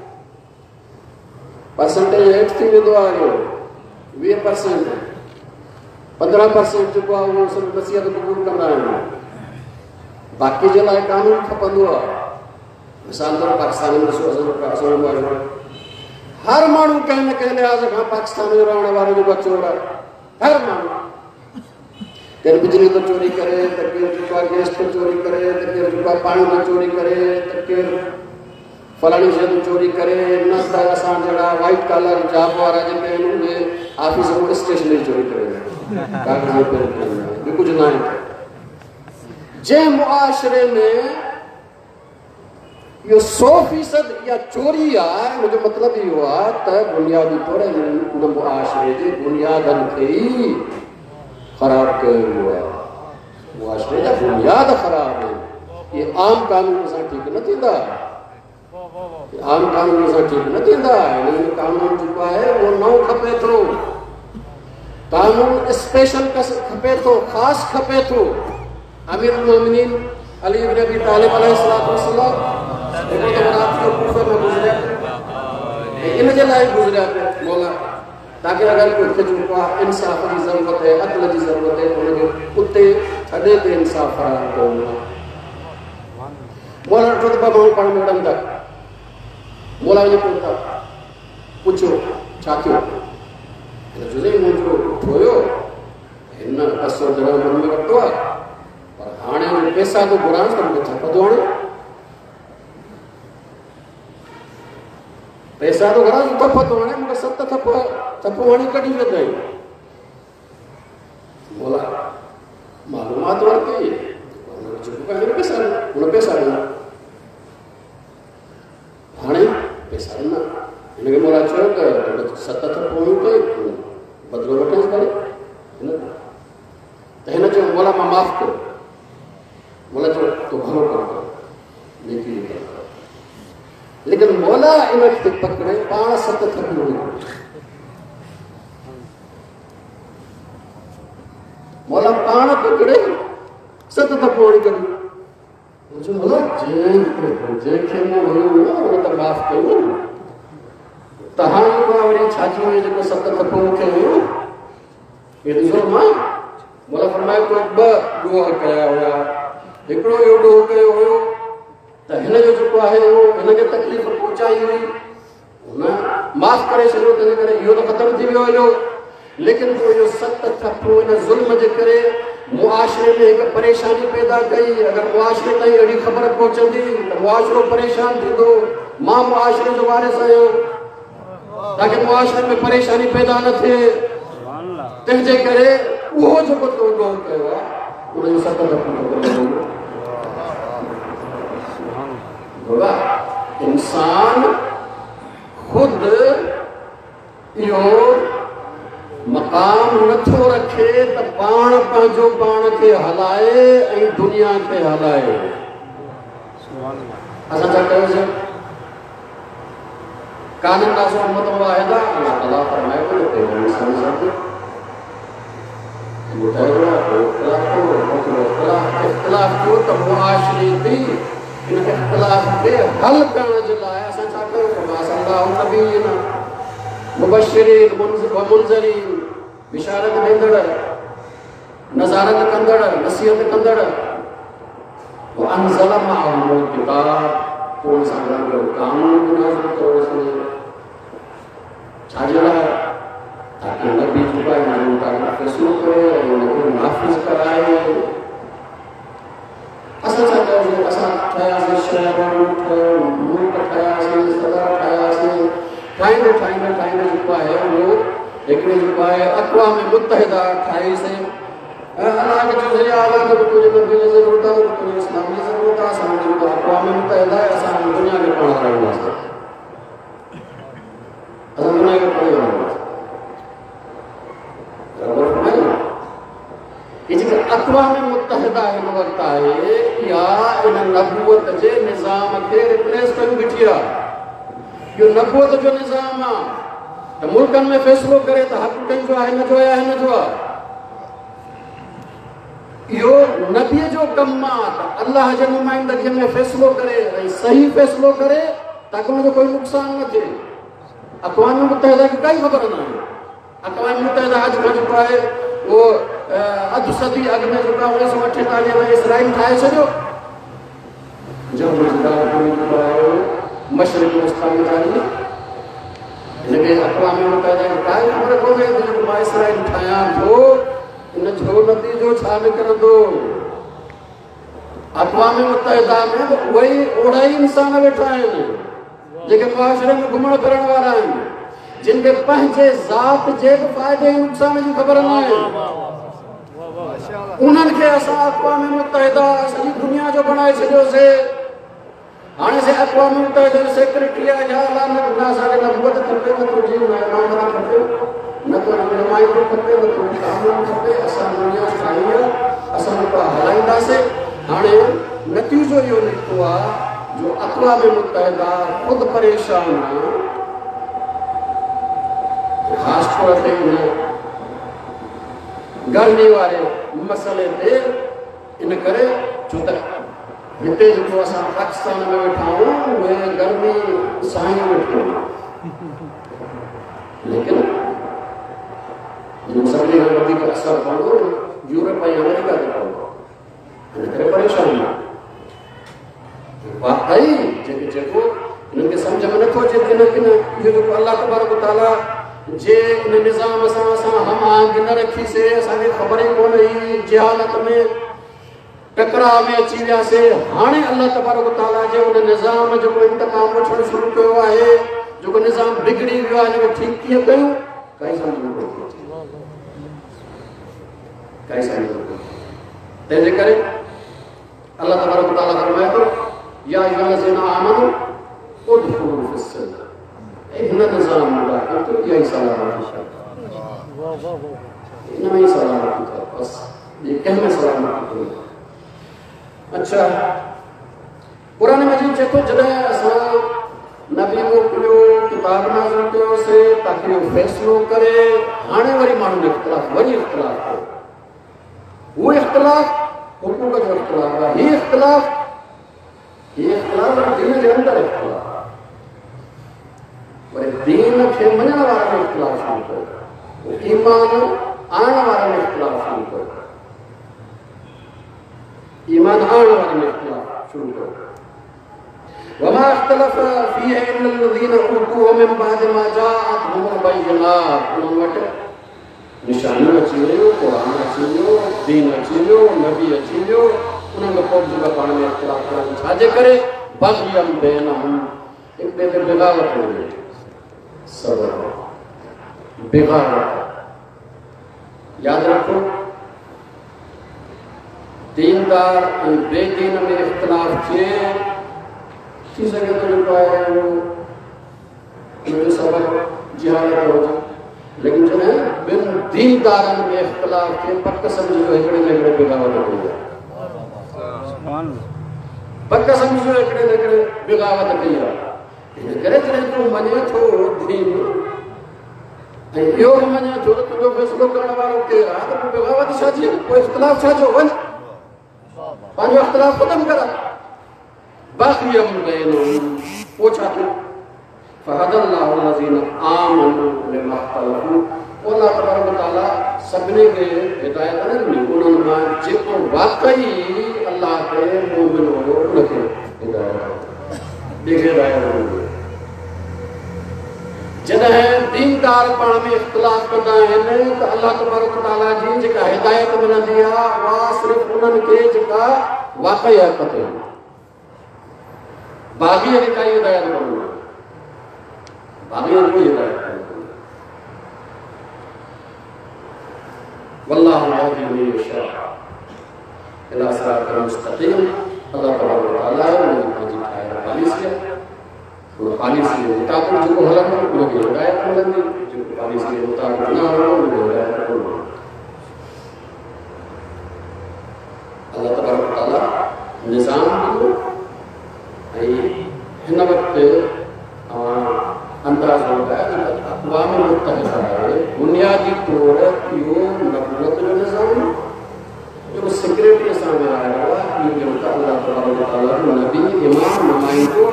परसेंटेज हेठि थी वेंदो आहे। वीह परसेंट पंद्रहं परसेंट जेको आहे उहो सभु नसीहत क़बूल कंदा आहिनि। बाक़ी जे लाइ कानून खपंदो आहे। मिसाल तौर पाकिस्तान में ॾिसो असांजो हर माण्हू कंहिं न कंहिं लिहाज़ खां पाकिस्तान में रहण वारो जेको चोर आहे। हर माण्हू केरु बिजली थो चोरी करे त केरु जेको आहे गैस थो चोरी करे त केरु जेको आहे पाणी थो चोरी करे त केरु फलाणी शइ थो चोरी करे। न त असां जहिड़ा वाइट कॉलर जॉब वारा जेके आहिनि उहे ऑफिस में स्टेशनरी चोरी करे कुझु न आहे। जंहिं मुआशिरे में इहो सौ फीसद इहा चोरी आहे मुंहिंजो मतिलबु इहो आहे त बुनियादी तौर उन मुआशिरे जे बुनियादनि खे ई ख़राब कयो वियो आहे। मुआशिरे जा बुनियाद ख़राब आहिनि। इहे आम कानून सां ठीकु न थींदा। आम कानून सां ठीकु न थींदा। हिन में कानून जेको आहे उहो नओं खपे थो। कानून स्पेशल खपे थो ख़ासि खपे थो। अमीरुल मोमिनीन अली इब्न अबी तालिब अलैहिस्सलातु वस्सलाम हिकिड़ो दफ़ो राति जो कूफे में गुज़रिया इन जे लाइ गुज़रिया पिया मौला ताकि अगरि कंहिंखे जेको आहे इंसाफ़ जी ज़रूरत आहे अदल जी ज़रूरत आहे त हुनखे उते छॾे ते इंसाफ़ फराहम कयो। मौला ॾिठो त ॿ माण्हू पाण में लड़नि था। मौला वञी पुछियो छा थियो? जुज़े मुंहिंजो हुयो हिन ॿ सौ दरम मन में वरितो आहे पर हाणे पैसा थो घुरां त मूंखे थप थो हणे। पैसा थो घुरां थप थो हणे मूंखे सत थप थप हणी कढी वधाई। बोला मालूमात वरिती पैसा हुन पैसा ॾिना हाणे पैसा ॾिना हिनखे मोला चयो त सत थप हणियूं कई बदिलो वठेसि करे हिन त हिन चयो मोला मां माफ़ कयो। मोला चयो तो भलो कमु कर नेकी जो कमु कर। लेकिन मोला इनखे पकड़े पाण सत थप हणी मोला पाण पकड़े सत थप हणी कढी। मोला जंहिंखे मूं हुयो हुन त माफ़ कयो त हाणे मां वरी छाजी हुई जेको सत थप मूंखे हुयो हे ॾिसो मां मोला फरमायो तो ॿ ॾोह कया हुया हिकिड़ो इहो ॾोह कयो हुयो त हिन जो जेको आहे उहो हिनखे तकलीफ़ पहुचाई हुई हुन माफ़ करे छॾियो तंहिंजे करे इहो त ख़तमु थी वियो हुयो। लेकिन पोइ इहो सत थप्पो हिन ज़ुल्म जे करे मुआशिरे में हिकु परेशानी पैदा कई। अगरि मुआशिरे ताईं अहिड़ी ख़बर पहुचंदी त मुआशिरो परेशान थींदो। मां मुआशिरे जो वारिस आहियां ताकि मुआशिरे में परेशानी पैदा न थिए। तंहिंजे करे उहो जेको तो ॾोह कयो आहे उनजो सत थप्पो इंसान खुद इहो मक़ाम नथो रखे त पाण पंहिंजो पाण खे हलाए ऐं दुनिया खे हलाए। असां छा कयोसीं? कानून नासो उम्मत वाहिदा अल्लाह ताला फरमाए थो त इंसान सां इख़्तिलाफ़ थियो त मुआशिरे में इन इख्तिलाफ खे हल करण जे लाइ असां छा कयूं अल्लाह नबीन मुबश्शिरीन व मुनज़रीन बिशारत ॾींदड़ नज़ारत कंदड़ नसीहत कंदड़ व अनज़ल मअहुल किताब पोइ सां गॾु कानून नाज़िल कयोसीं छाजे लाइ ताकि नबी जुबान जो ताकि फैसलो करे उनको नाफ़िज़ कराए असां छा कयोसीं असां ठाहियासीं शहर मुल्क ठाहियासीं सदा ठाहियासीं ठाहींदे ठाहींदे ठाहींदे जेको आहे उहो हिकिड़े जेको आहे अक़वाम मुतहिदा ठाहीसीं अलाह खे चयोसीं अलाह खे तुंहिंजे नबी जी ज़रूरत आहे तुंहिंजे इस्लाम जी ज़रूरत आहे असां जेको अक़वाम मुतहिदा आहे असां दुनिया खे पाण हलाईंदासीं असां दुनिया खे पाण हलाईंदासीं ये जो अक़वाम मुत्तहिदा हिन वक़्तु आहे या इन नबूवत जे निज़ाम खे रिप्लेस कयूं बीठी आहे इहो नबूवत जो निज़ाम आहे त मुल्कनि में फ़ैसिलो करे त हक़ कंहिंजो आहे हिन जो आहे हिन जो आहे इहो नबीअ जो कमु आहे त अलाह जे नुमाइंदगीअ में फ़ैसिलो करे ऐं सही फ़ैसिलो करे ताकी हुनजो कोई नुक़सानु न थिए अक़वाम मुत्तहिदा खे काई ख़बर न आहे अक़वाम मुत्तहिदा अॼु खां जेको आहे वो अधु सदी अॻु में जेको उणिवीह सौ अठेतालीह में इसराइल ठाहे छॾियो मशरिक़ मुस्तान हिनखे अक़वाम मुत्तहिदा खे काई ख़बर कोन्हे त मां इसराइल ठाहियां थो इन जो नतीजो छा निकिरंदो अक़वाम मुत्तहिदा में उहे ई ओड़ा ई इंसान वेठा आहिनि जेके मुआशरे में घुमण फिरण वारा आहिनि जिन के पंहिंजे ज़ात जे फ़ाइदे ऐं नुक़सान जी ख़बर न आहे उन्हनि खे असां अक़वाम मुत्तहिदा सॼी दुनिया जो बणाए छॾियोसीं हाणे से अक़वाम मुत्तहिदा जो सेक्रेटरी आहे या अलाह न असांखे नबूवत खपे न तुंहिंजी महिमानदारी खपे न तुंहिंजी नुमाइंदो खपे न तुंहिंजी कानून खपे असां दुनिया ठाही आहे असां उनखां हलाईंदासीं हाणे नतीजो इहो निकितो आहे जो अक़वाम मुत्तहिदा ख़ुदि परेशान आहे ख़ास तौर ते गर्मी वारे मसइले ते इन करे छो त हिते जेको असां पाकिस्तान में वेठा आहियूं उहे गर्मी साईं वेठियूं लेकिन जिन सभिनी खां वधीक असरु पवंदो यूरोप ऐं अमेरिका ते पवंदो इन करे परेशानी आहे वाकई जेके जेको हिननि खे सम्झ में नथो अचे किन किन इहो जेको अलाह तबारक व तआला जे इन निज़ाम सां असां हम आहंगी न रखीसीं असांखे ख़बर ई कोन हुई जहालत में टकराव में अची वियासीं हाणे अलाह तबारक व तआला जे उन निज़ाम जेको इंतकाम वठणु शुरू कयो आहे जेको निज़ाम बिगड़ी वियो आहे हिनखे ठीकु कीअं कयूं काई सम्झ में कोन अचे काई सम्झ में कोन तंहिंजे करे अलाह तबारक व तआला फरमाए थो या अय्युहल्लज़ीना आमनू उदखुलू फिस्सिल्म हिन निज़ाम में तो यही सलाह है इनमें ही सलाह है बस ये कहने सलाह है अच्छा कुरान मजीद चेतो जॾहिं असां नबी मोकिलियो किताब नाज़िल कयोसीं ताकि वो फ़ैसिलो करे हाणे वरी माण्हुनि जो इख़्तिलाफ़ वरी इख़्तिलाफ़ कयो उहो इख़्तिलाफ़ हुकूक जो इख़्तिलाफ़ आहे हीउ इख़्तिलाफ़ हीउ इख़्तिलाफ़ दीन जे अंदरि इख़्तिलाफ़ पर दीन खे मञण वारनि में इख़्तिलाफ़ शुरू कयो ईमान आणण वारनि में इख़्तिलाफ़ शुरू कयो ईमान आणण वारनि में इख़्तिलाफ़ शुरू कयो वमा इख़्तलफ़ फ़ीहि इल्ला الذين اوتوا من بعد ما جاءتهم البينات उन्हनि वटि निशानियूं अची वियूं क़ुरान अची वियो दीन अची वियो नबी अची वियो उन्हनि खां पोइ जेका पाण में इख़्तिलाफ़ करनि छाजे करे बग़यन बैनहुम हिक ॿिए ते बग़ावत हुई सबर बेगावत याद रखो दीनदार ऐं बेदीन में इख़्तिलाफ़ थिए थी सघे थो जेको आहे उनजो सबबु जिहालत हुजे लेकिन जॾहिं ॿिनि दीनदारनि में इख़्तिलाफ़ थिए पक सम्झो हिकिड़े न हिकिड़े बेगावत कई आहे पक सम्झो हिकिड़े न हिकिड़े बेगावत कई आहे इन करे जॾहिं तूं मञे थो दीन ऐं इहो बि मञे थो त तुंहिंजो फ़ैसिलो करण वारो केरु आहे त पोइ बेगावत छा थी पोइ इख़्तिलाफ़ छा जो वञ पंहिंजो इख़्तिलाफ़ ख़तमु कर बाक़ियम बैनहुम पूछा तो फहदल्लाहु लज़ीना आमनु लिमा ख़लक़ू अल्लाह तबारक व तआला सभिनी खे हिदायत न ॾिनी उन्हनि मां जेको वाक़ई अल्लाह खे मोमिन हुयो उनखे हिदायत ॿिए हिदायत ॾिनी। जॾहिं दीनदार पाण में इख़्तिलाफ़ कंदा आहिनि त अल्लाह तबारक व तआला जी जेका हिदायत मिलंदी आहे उहा सिर्फ़ु उन्हनि खे जेका वाक़ई हक़ ते बाग़ीअ खे काई हिदायत कोन्हे बाग़ीअ खे कोई हिदायत कोन्हे। वल्लाहु यहदी मन यशा इला सिरातिल मुस्तक़ीम। अल्लाह तबारक व तआला ने पंहिंजी ठाहियल पॉलिसी उन पॉलिसी जे मुताबिक़ जेको हलंदो उनखे हिदायत मिलंदी, जेको पॉलिसी जे मुताबिक़ न हलंदो उनखे हिदायत कोन मिलंदी। अल्लाह तबारक व तआला निज़ाम ॾिनो ऐं हिन वक़्तु अंदाज़ो लॻायो त अक़वाम मुत्तहिदा आहे बुनियादी तौर इहो नबूवत जो निज़ाम जेको सिक्रेटरी सां विरायो आहे इहो जेको अल्लाह तबारक व तआला जो नबी इमाम नुमाइंदो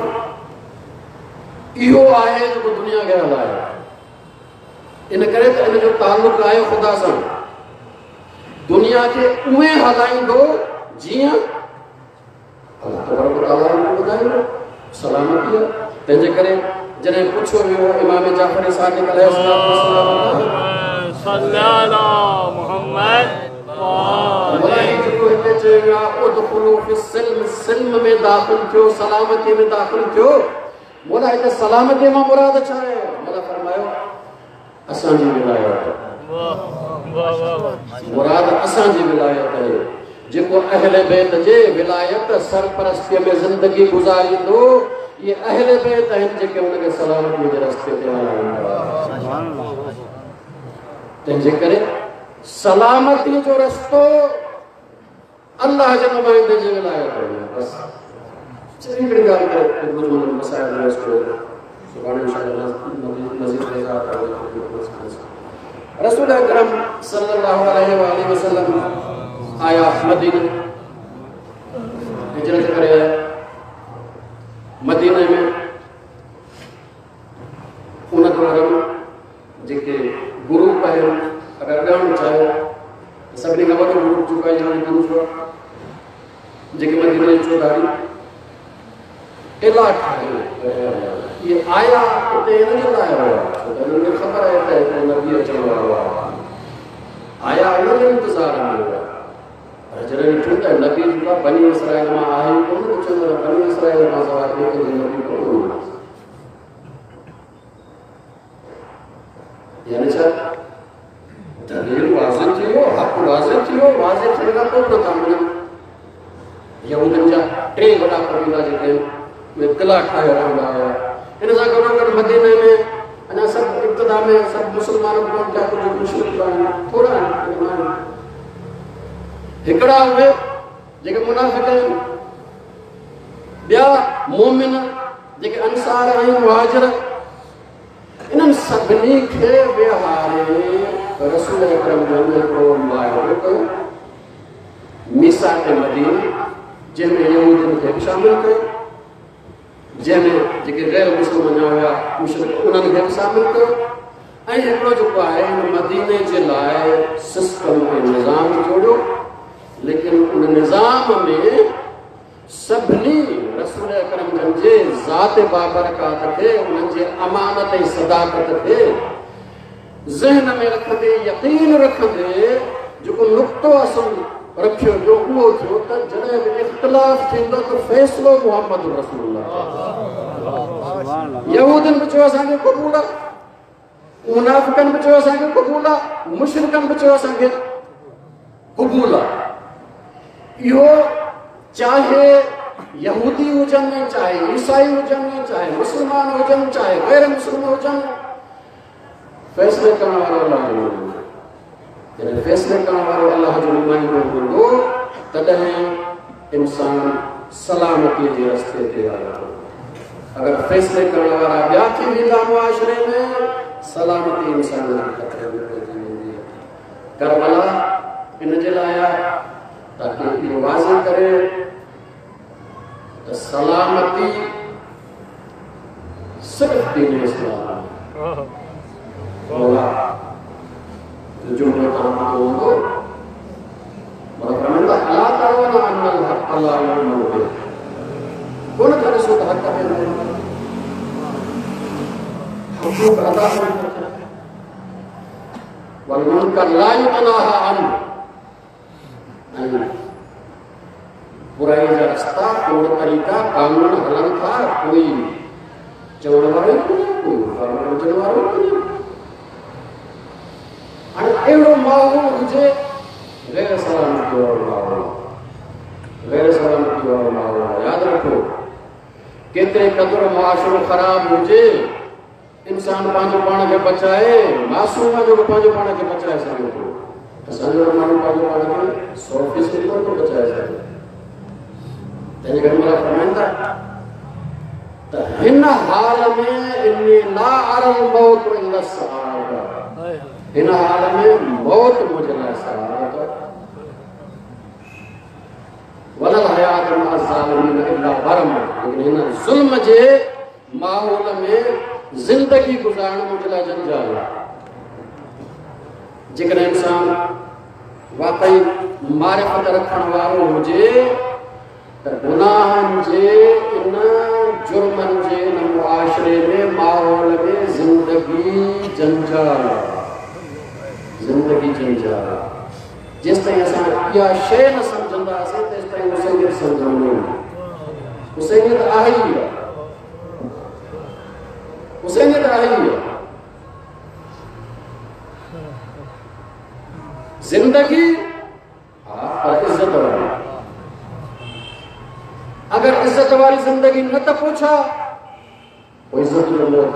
इहो आहे जेको दुनिया खे हलायो। इन करे त इन जो तालुक़ आहे ख़ुदा सां, दुनिया खे उहे हलाईंदो जीअं अल्लाह तबारक व तआला ने ॿुधाईंदो सलामती आहे। तंहिंजे करे जॾहिं पुछो वियो इमाम जाफ़र सादिक़ अलैहिस्सलाम सिल्म में दाख़िल थियो सलामती में दाख़िल थियो मोला हिते सलामती मां मुराद छा आहे? मोला फरमायो असांजी विलायत मुराद असांजी विलायत आहे। जेको अहले बैत जे विलायत सरपरस्तीअ में ज़िंदगी गुज़ारींदो ये अहले बैत आहिनि जेके उनखे सलामती जे रस्ते ते हलाईंदा। तंहिंजे करे सलामती जो रस्तो अल्लाह जे नुमाइंदे जे विलायत आहे। बस चङी हिकिड़ी ॻाल्हि करे मज़मून मसाइल रस्तो सुभाणे इंशाअल्लाह मज़ीद रसूल अकरम सल्लल्लाहु अलैहि वालैहि वसल्लम आया मदीने हिजरत करे मदीने में उन दौरान जेके ग्रुप आहिनि अगरि ॻणणु चाहियो त सभिनी खां वॾो ग्रुप जेको आहे यानी ग्रुप जेके मदीने जी चौधारी इलाक़ आहे ये आया उते हिन जे लाइ आया छो त हिननि खे ख़बर आहे त हिते नबी अचण वारो आहे। आया हिन जे इंतज़ार में हुआ पर जॾहिं ॾिठो त नबी जेका बनी इसराइल मां आहे कोन त चवंदो बनी इसराइल मां सवाइ ॿिए कंहिं नबी कोन यानी छा दलील वाज़िह थी वियो हक़ वाज़िह थी वियो वाज़िह थियण खां पोइ नथा मिलनि। यहूदनि जा टे वॾा कबीला जेके उहे किला ठाहे रहंदा हुआ। हिन सां गॾो गॾु मदीने में अञा सभु इब्तिदा में सभु मुस्लमान कोन थिया कुझु मुश्किल आहिनि थोरा आहिनि हिकिड़ा उहे जेके मुनाफ़िक़ आहिनि ॿिया मोमिन जेके अंसार आहिनि मुहाजिर इन्हनि सभिनी खे विहारे रसूल अकरम जो हिकिड़ो मुआहिदो कयो मीसाक़ मदीने जंहिंमें यहूदियुनि खे बि शामिल कयो जंहिंमें जेके गैर मुस्लिम हुआ मुशरिक उन्हनि खे बि शामिल कयो ऐं हिकिड़ो जेको आहे हिन मदीने जे लाइ सिस्टम ऐं निज़ाम जोड़ियो लेकिन उन निज़ाम में सभिनी रसूल अकरम जन जे ज़ात बाबरकात खे उन्हनि जे अमानत ऐं सदाकत खे ज़हन में रखंदे यकीन रखंदे जेको नुक़्तो असुल रखियो जो उहो थियो त जॾहिं बि इख़्तिलाफ़ थींदो त फ़ैसिलो मुहम्मद रसूलुल्लाह यहूदियुनि बि चयो असांखे क़बूल आहे मुनाफ़िक़नि बि चयो असांखे क़बूल आहे मुशरिकनि बि चयो असांखे क़बूल आहे। इहो चाहे यहूदी हुजनि चाहे ईसाई हुजनि चाहे मुस्लमान हुजनि चाहे गैर मुस्लिम हुजनि फ़ैसिले करण वारो अल्लाह जो जॾहिं फ़ैसिले करण वारो अल्लाह जो नुमाइंदो हूंदो तॾहिं इंसान सलामती जे रस्ते ते हलंदो। अगर फैसले करण वारा ॿिया थी वेंदा मुआशरे में सलामती इंसान खे ख़तरे में पइजी वेंदी आहे। करबला इन जे लाइ ताकि इहो वाज़िह करे त सलामती सिर्फ दीन इस्लाम जो मैं काम करूँगा मतलब अल्लाह ताला ना अन्नल हक अल्लाह युमनु कौन करे सो हक है हुकूक अदा करता वल मुनकर ला युमनाहा अन बुराई का रास्ता कोई तरीका कानून हलन था कोई चवण वाले कोई कानून चवण वाले आणि एवढो माहौल हुजे गैर सलामती वारो माहौल गैर सलामती वारो माहौल याद रखो केतिरे क़दुरु मुआशरो ख़राब हुजे इंसान पंहिंजो पाण खे बचाए मासूम जो पंहिंजो पाण खे बचाए सघे थो असांजो माण्हू पंहिंजो पाण खे सौ फीसदी कोन थो बचाए सघे तंहिंजे करे मला फरमाइनि था त हिन हाल में इन्नी ला अरल मौत इल्ला सआदा हिन हाल में मौत मुझे लाइ सआदा वलल हयात मा ज़ालिमीन इल्ला बरम लेकिन हिन ज़ुल्म जे माहौल में जिंदगी गुजारण मुझे लाइ जंजाल जेकॾहिं इंसान वाकई मारिफत रखण वारो हुजे त गुनाहनि जे इन जुर्मनि जे इन मुआशरे में माहौल में जिंदगी जंजाल जिंदगी जंजाल जेस ताईं असां इहा शइ न सम्झंदासीं तेस ताईं हुसैनियत सम्झंदा हुसैनियत आहे ई आहे हुसैनियत आहे ई आहे जिंदगी पर इज्जत वाली अगर इज्जत वाली जिंदगी न तो पूछा वो इज्जत न मौत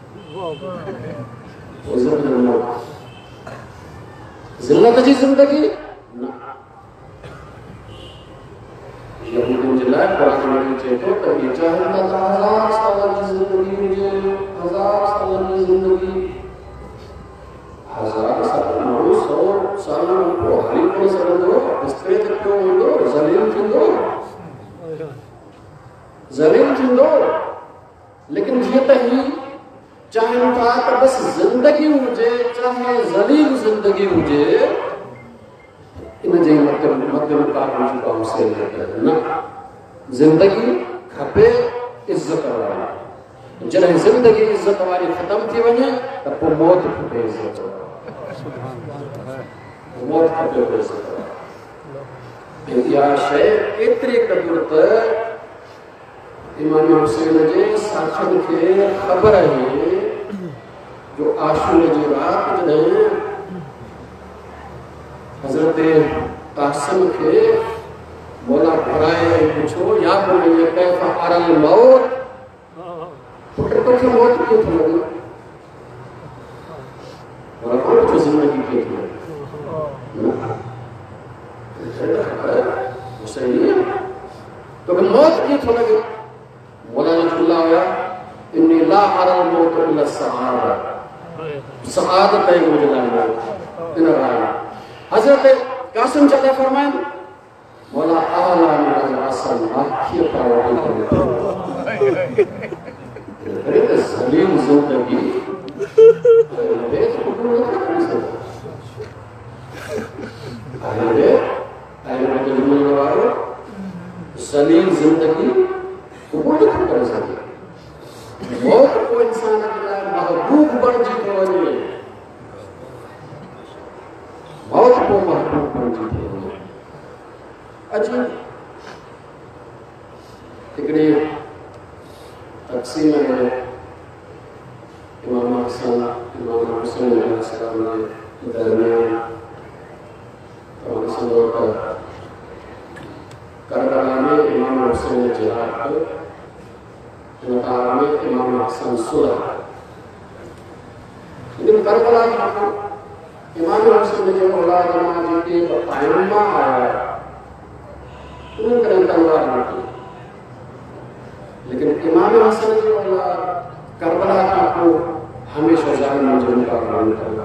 इज्जत न मौत जिल्लत जी जिंदगी न यहूदियों जे लाइ कुरान में चए थो त ये चाहे त हजार साल जी जिंदगी हुजे हजार साल जी जिंदगी हजार साल माण्हू सौ साल को हली कोन सघंदो बिस्तरे ते पियो हूंदो ज़लील थींदो ज़लील थींदो लेकिन जीअं त ही चाहिनि था त बस जिंदगी हुजे चाहे ज़लील जिंदगी हुजे इन जे मध्य मध्य मुक़ाबिल जी कौम से न जिंदगी खपे इज्जत वारी जॾहिं जिंदगी इज्जत वारी ख़त्म थी वञे त पोइ मौत खपे इज्जत मौत खपे इज्जत वारी इहा शइ एतिरी क़दुर त इमाम हुसैन जे साथियुनि खे ख़बर आहे जो आशूर जी रात जॾहिं हज़रत कासिम खे मौला घुराए पुछो या बोले कैफ़ अरल मौत पुट तोखे मौत कीअं थो लॻे मौला कोन पुछो ज़िंदगी कीअं थी लॻे हुसैन तोखे मौत कीअं थो लॻे मौला ने फरमाया हुया इन्नी ला अरल मौत इल्ला सआदा सआदत है मुझे लाइ मौत इन राय हज़रत कासिम चला फरमाए मौला आला मिनल असल आखिर पावड़ी करे तो ज़लील जिंदगी अरे तो कबूल न कर सकते अरे अरे तो जिम्मेदार वारो ज़लील जिंदगी कबूल न कर सकते मौत को इंसान के लाइ महबूब बणजी थो वञे मौत को महबूब बणजी थो वञे अॼु हिकिड़ी तक़सीम में इमाम हसन इमाम हुसैन अलैहिस्सलाम जे दरमियान तव्हां ॾिसंदो त करबला में इमाम हुसैन जिहाद कयो नतारा में इमाम हसन सुलह लेकिन करबला खां इमाम हुसैन जे औलाद मां जेके आइम्मा आया उन्हनि कॾहिं तलवार न कई लेकिन इमाम हसन जी औलाद करबला खां पोइ हमेशा ज़ालिमनि जो मुक़ाबिलो न कयो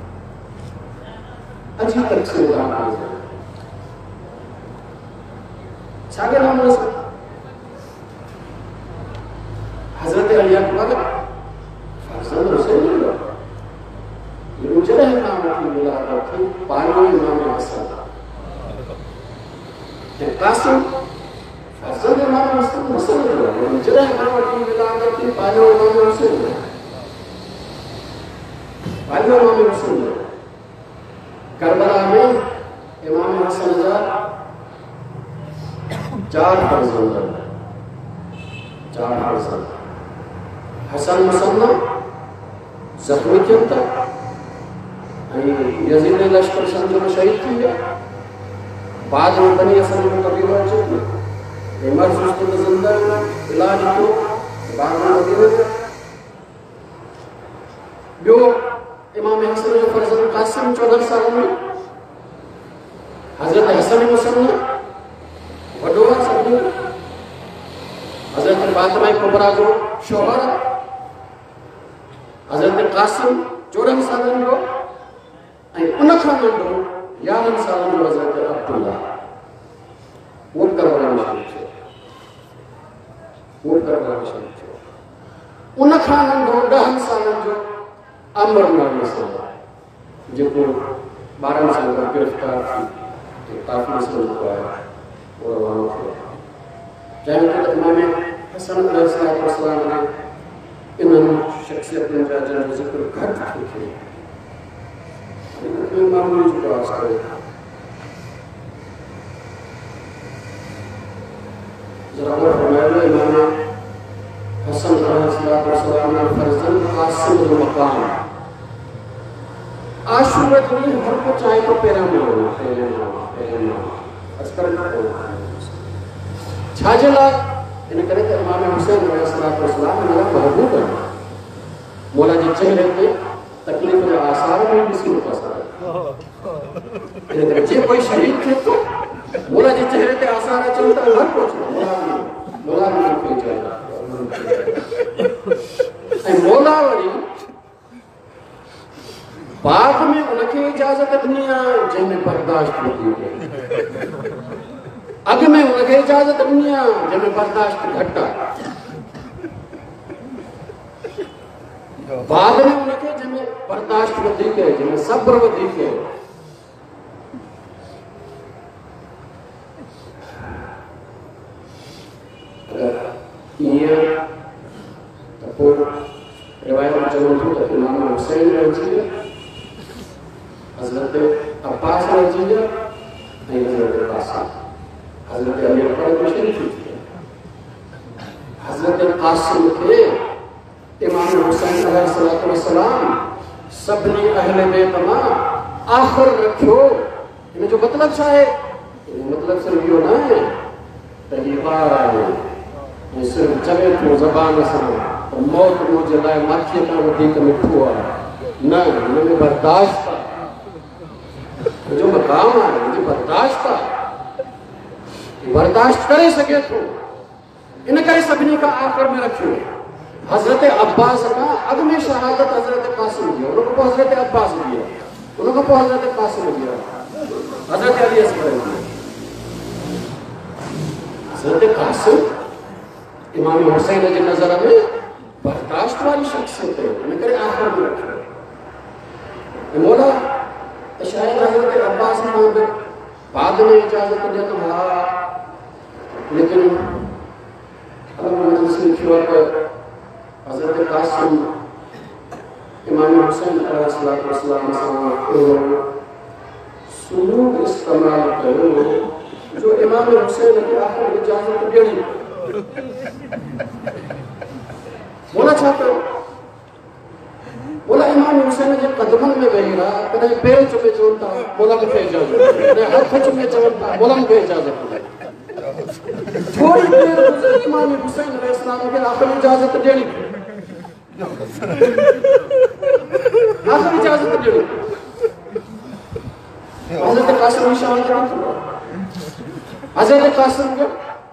अजीब तक़सीम तव्हां छागे नमूने सां जॾहिं खां वठी मुलाक़ात थी पंहिंजो इमाम हसन ऐं कासिम फर्ज़ंद इमाम हसन मसइलो हो जॾहिं खां वठी मुलाक़ात थी पंहिंजो इमाम हुसैन पंहिंजो इमाम हुसैन करबला में इमाम हसन जा चार फर्ज़ंद चार फर्ज़ंद हसन मुसन्ना ज़ख्मी थियनि था ऐं यज़ीद लश्कर सम्झो में शहीद थी विया बाद में बनी असद जो कबीलो अचे थो ऐं मर्ज़ उस्ताद ज़िंदा इलाज थियो बाद में मदीने विया ॿियो इमाम हसन जो फर्ज़ंद कासिम चौदह साल में हज़रत हसन मुसन्ना वॾो आहे सभिनी हज़रत फातिमा कुबरा जो शौहर हज़रत कासिम चोॾहं सालनि जो ऐं उन खां नंढो यारहं सालनि जो हज़रत अब्दुल्ला उहो बि करबला में शहीद थियो उहो बि करबला में शहीद थियो उन खां नंढो ॾहनि सालनि जो अमर नाले सां जेको ॿारहं साल खां गिरफ़्तार थी काफ़ी समझो आहे उहो रवानो थियो जंहिं वक़्तु इमाम हसन अलैहिस्सलाम ने इन्हनि शख़्सियतुनि जा जंहिंजो ज़िक्र घटि थो थिए इनखे मामूली जो प्रयास करे ज़रा फरमायो इमाम हसन अलैहिस्सलाम ने फर्ज़ंद कासिम जो मकाम आशूरा ॾींहुं हर को चाहे तो पहिरियां मिलणो पहिरियां पहिरियां अस्कर न छाजे लाइ इन करे त इमाम हुसैन अलैहिस्सलाम हिन लाइ महबूब आहिनि मौला जे चहिरे ते तकलीफ़ जा आसार में ॾिसी नथा सघनि इन करे जे कोई शहीद थिए थो मौला जे चहिरे ते आसार अचनि त हर को मौला मौला खे चवंदा ऐं मौला वरी बाद में उनखे इजाज़त ॾिनी आहे जंहिंमें बर्दाश्त नथी थिए अॻ में उनखे इजाज़त ॾिनी आहे जंहिंमें बर्दाश्त घटि आहे बाद में उनखे जंहिंमें बर्दाश्त वधीक आहे जंहिंमें सब्र वधीक आहे ईअं त पोइ रिवायत में चवनि थियूं त इमाम हुसैन रहिजी विया हज़रत अब्बास रहिजी विया ऐं हज़रत कासिम हज़रत अली अकबर में शहीद थी विया हज़रत कासिम खे इमाम हुसैन अलैहिस्सलाम सभिनी अहले बैत मां आख़िर रखियो इन जो मतिलबु छा आहे मतिलबु सिर्फ़ु इहो न आहे त हीउ ॿार आहे ऐं सिर्फ़ु चवे थो ज़बान सां त मौत मुंहिंजे लाइ माखीअ खां वधीक मिठो आहे न हिन में बर्दाश्त आहे जो मक़ाम आहे मुंहिंजी बर्दाश्त आहे बर्दाश्त करे सघे थो इन करे सभिनी खां आख़िर में रखियो हज़रत अब्बास खां अॻु में शहादत हज़रत कासिम जी उन खां पोइ हज़रत अब्बास जी आहे उन खां पोइ हज़रत कासिम जी आहे हज़रत अली असगर जी हज़रत कासिम इमाम हुसैन जे नज़र में बर्दाश्त वारी शख़्सियत है इन करे आख़िर में रखियो मौला शायद हज़रत अब्बास खां बाद में इजाज़त ॾियनि हा लेकिन हज़रत कासिम इमाम हुसैन अलैहिस्सलाम सां सुलूक इस्तेमाल कयो जो इमाम हुसैन खे आख़िर इजाज़त ॾियणी बोला छा कयो बोला इमाम हुसैन जे कदमनि में वेही रहा कॾहिं पेर चुमे चवनि था बोला मूंखे इजाज़त कॾहिं हथ चुमे चवनि था बोला मूंखे इजाज़त थोड़ी देर गुज़री इमाम हुसैन अलैहिस्सलाम खे आख़िर इजाज़त ॾियणी आख़िर इजाज़त ॾियणी हज़रत कासिम जी शहादत हज़रत कासिम जो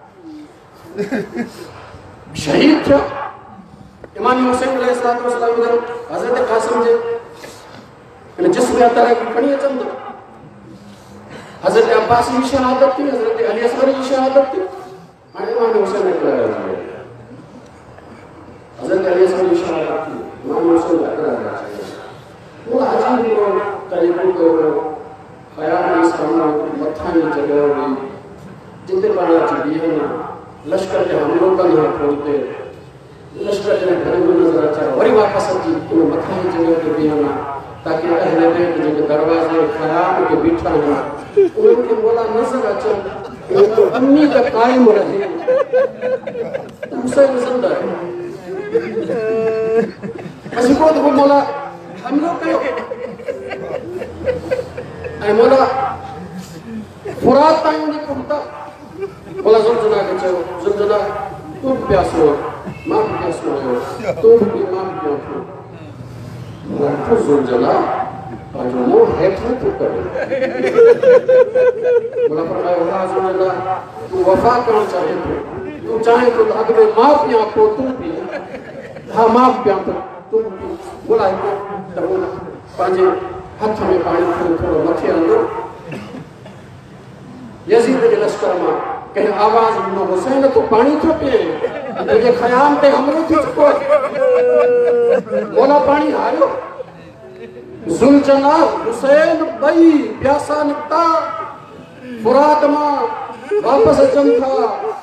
शहीद थियो इमाम हुसैन अलैहिस्सलाम जो हज़रत कासिम जे इन जिस्म या तरह खणी अचनि था हज़रत अब्बास जी शहादत थी हज़रत अली असगर जी शहादत थी हाणे इमाम हुसैन अकबर हज़रत अली असगर जी शहादत थी इमाम हुसैन अकबर वो अजीब को तरीकों को ख्याल इस करना मत्था में जगह हुई जितने बना चली है ना लश्कर के हम लोग का नहीं खोलते लश्कर के घर में नजर आता वही वापस आती तो मत्था में जगह के भी है ताकि अहले बैत जो दरवाजे ख्याल के बिठा है उनके बोला नजर अच्छा तो अम्मी का कायम रहे उसे जिंदा है ऐसी को तो बोला हम लोग कहो ऐ मोला फुरात टाइम नहीं कहता बोला जुलजुला के चलो जुलजुला तू प्यास हो मां प्यास हो तू भी मां प्यास हो वो जुलजुला और वो है तो कर बोला फरमाया वाह जुलजुला तू वफा करना चाहे तो तू चाहे तो अगर मां प्यास को तू भी हां मां प्यास तू बोला तो पांचे हाथ में पानी थोड़ो थोड़ो मथे अंदर यजीद के लश्कर में कहीं आवाज न हुसैन तो पानी थो पे ये ख़याम पे हमरो थी को मोला पानी हारो जुलजना हुसैन बई प्यासा निकता फुरात में वापस अचन था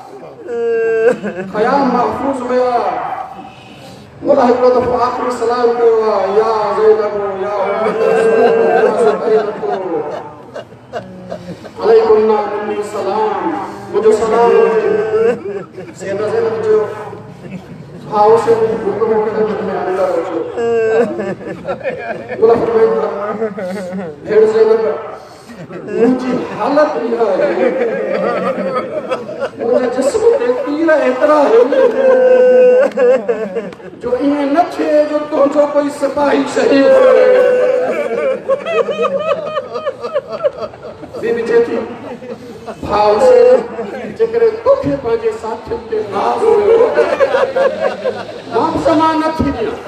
ख़याम महफूज हुआ बोला है तो आखिरी सलाम करो या ज़ैनब या अलैकुम नामी सलाम मुझे सलाम सैयदा ज़ैनब जो हाउ से मुझे मुझे में अंदर हो बोला फरमाया भेड़ ज़ैनब मुझे हालत यह है मुझे जिस्म पे पीरा इतना है जो इन्हें न थे जो तो जो कोई सिपाही शहीद बीबी जेठी भाव से जिक्र दुखे पांचे साथियों के नाज हुए नाम समान न थी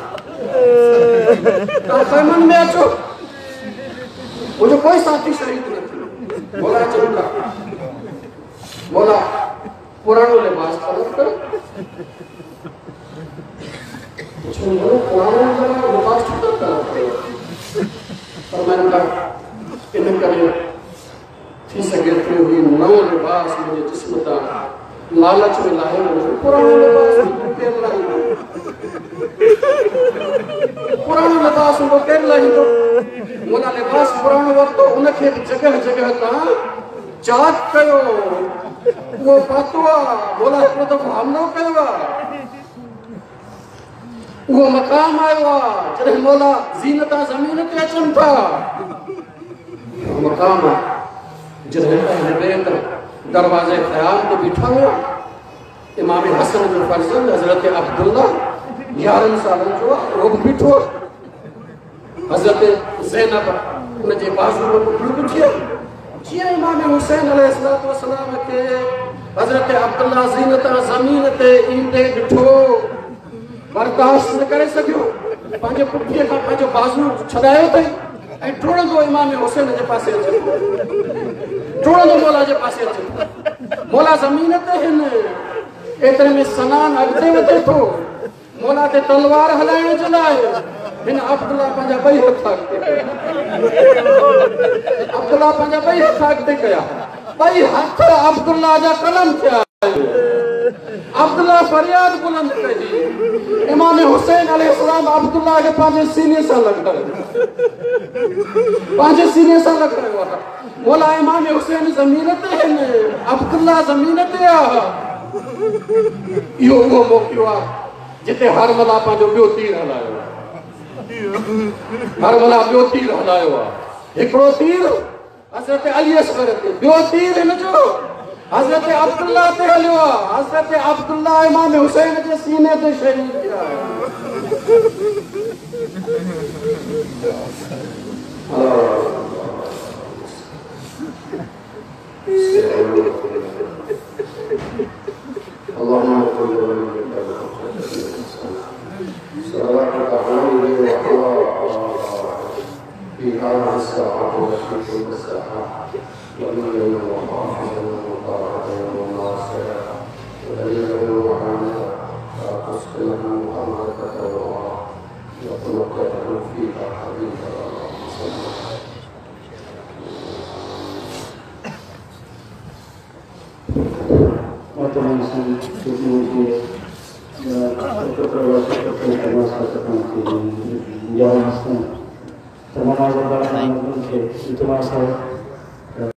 दिया खैमन में अचो मुझे कोई साथी शहीद न थी बोला चलूंगा बोला पुरानो लिबास तलब कर चलो पुरानो लिबास तलब कर पर मैंने कहा इन करे थी सके तो हुई नव लिबास मुझे जिस्म ता लालच में लाहे मुझे पुरानो लिबास केर लाई पुरानो लिबास उनको केर लाई तो मोला लिबास पुरानो वक्त उनके जगह जगह ता जात कयो वो पातवा बोला है तो हम लोग कयो वो मकाम आयो जरे मोला जीनता जमीन ते अचन था मकाम जरे अहले बैत दरवाजे ख़याम पे बिठा हुआ इमाम हसन जो फर्जंद हजरत अब्दुल्ला ग्यारह साल जो वो बिठो हजरत ज़ैनब उनके बाजू में पकड़ बिठिया जिया इमाम हुसैन अलैहिस्सलातु वस्सलाम के हजरत अब्दुल्ला ज़ीनता ज़मीन ते ईंदे बिठो बर्दाश्त न करे सकियो पांजे पुठीअ खां पंहिंजो बाज़ू छॾायो अथई ऐं टुरंदो इमाम हुसैन जे पासे अचे टुरंदो मौला जे पासे अचे मौला ज़मीन ते हिन एतिरे में सनान अॻिते वधे थो मौला ते तलवार हलाइण जे लाइ हिन अब्दुल्ला पंहिंजा ॿई हथ अॻिते अब्दुल्ला पंहिंजा ॿई हथ अॻिते कया ॿई हथ अब्दुल्ला जा कलम थिया अब्दुल्ला फरियाद बुलंद कई इमाम हुसैन अलैहिस्सलाम अब्दुल्ला के पंहिंजे सीने सां लॻायो पंहिंजे सीने सां लॻायो मौला इमाम हुसैन ज़मीन ते हिन अब्दुल्ला ज़मीन ते आहे इहो उहो मौक़ो आहे जिते हरमला पंहिंजो ॿियो तीर हलायो हरमला ॿियो तीर हलायो आहे हिकिड़ो तीर हज़रत अली असगर ते ॿियो तीर हिन जो हज़रत अब्दुल्ला ते हलियो आहे हज़रत अब्दुल्ला इमाम हुसैन जे सीने ते शहीद थिया Terima kasih.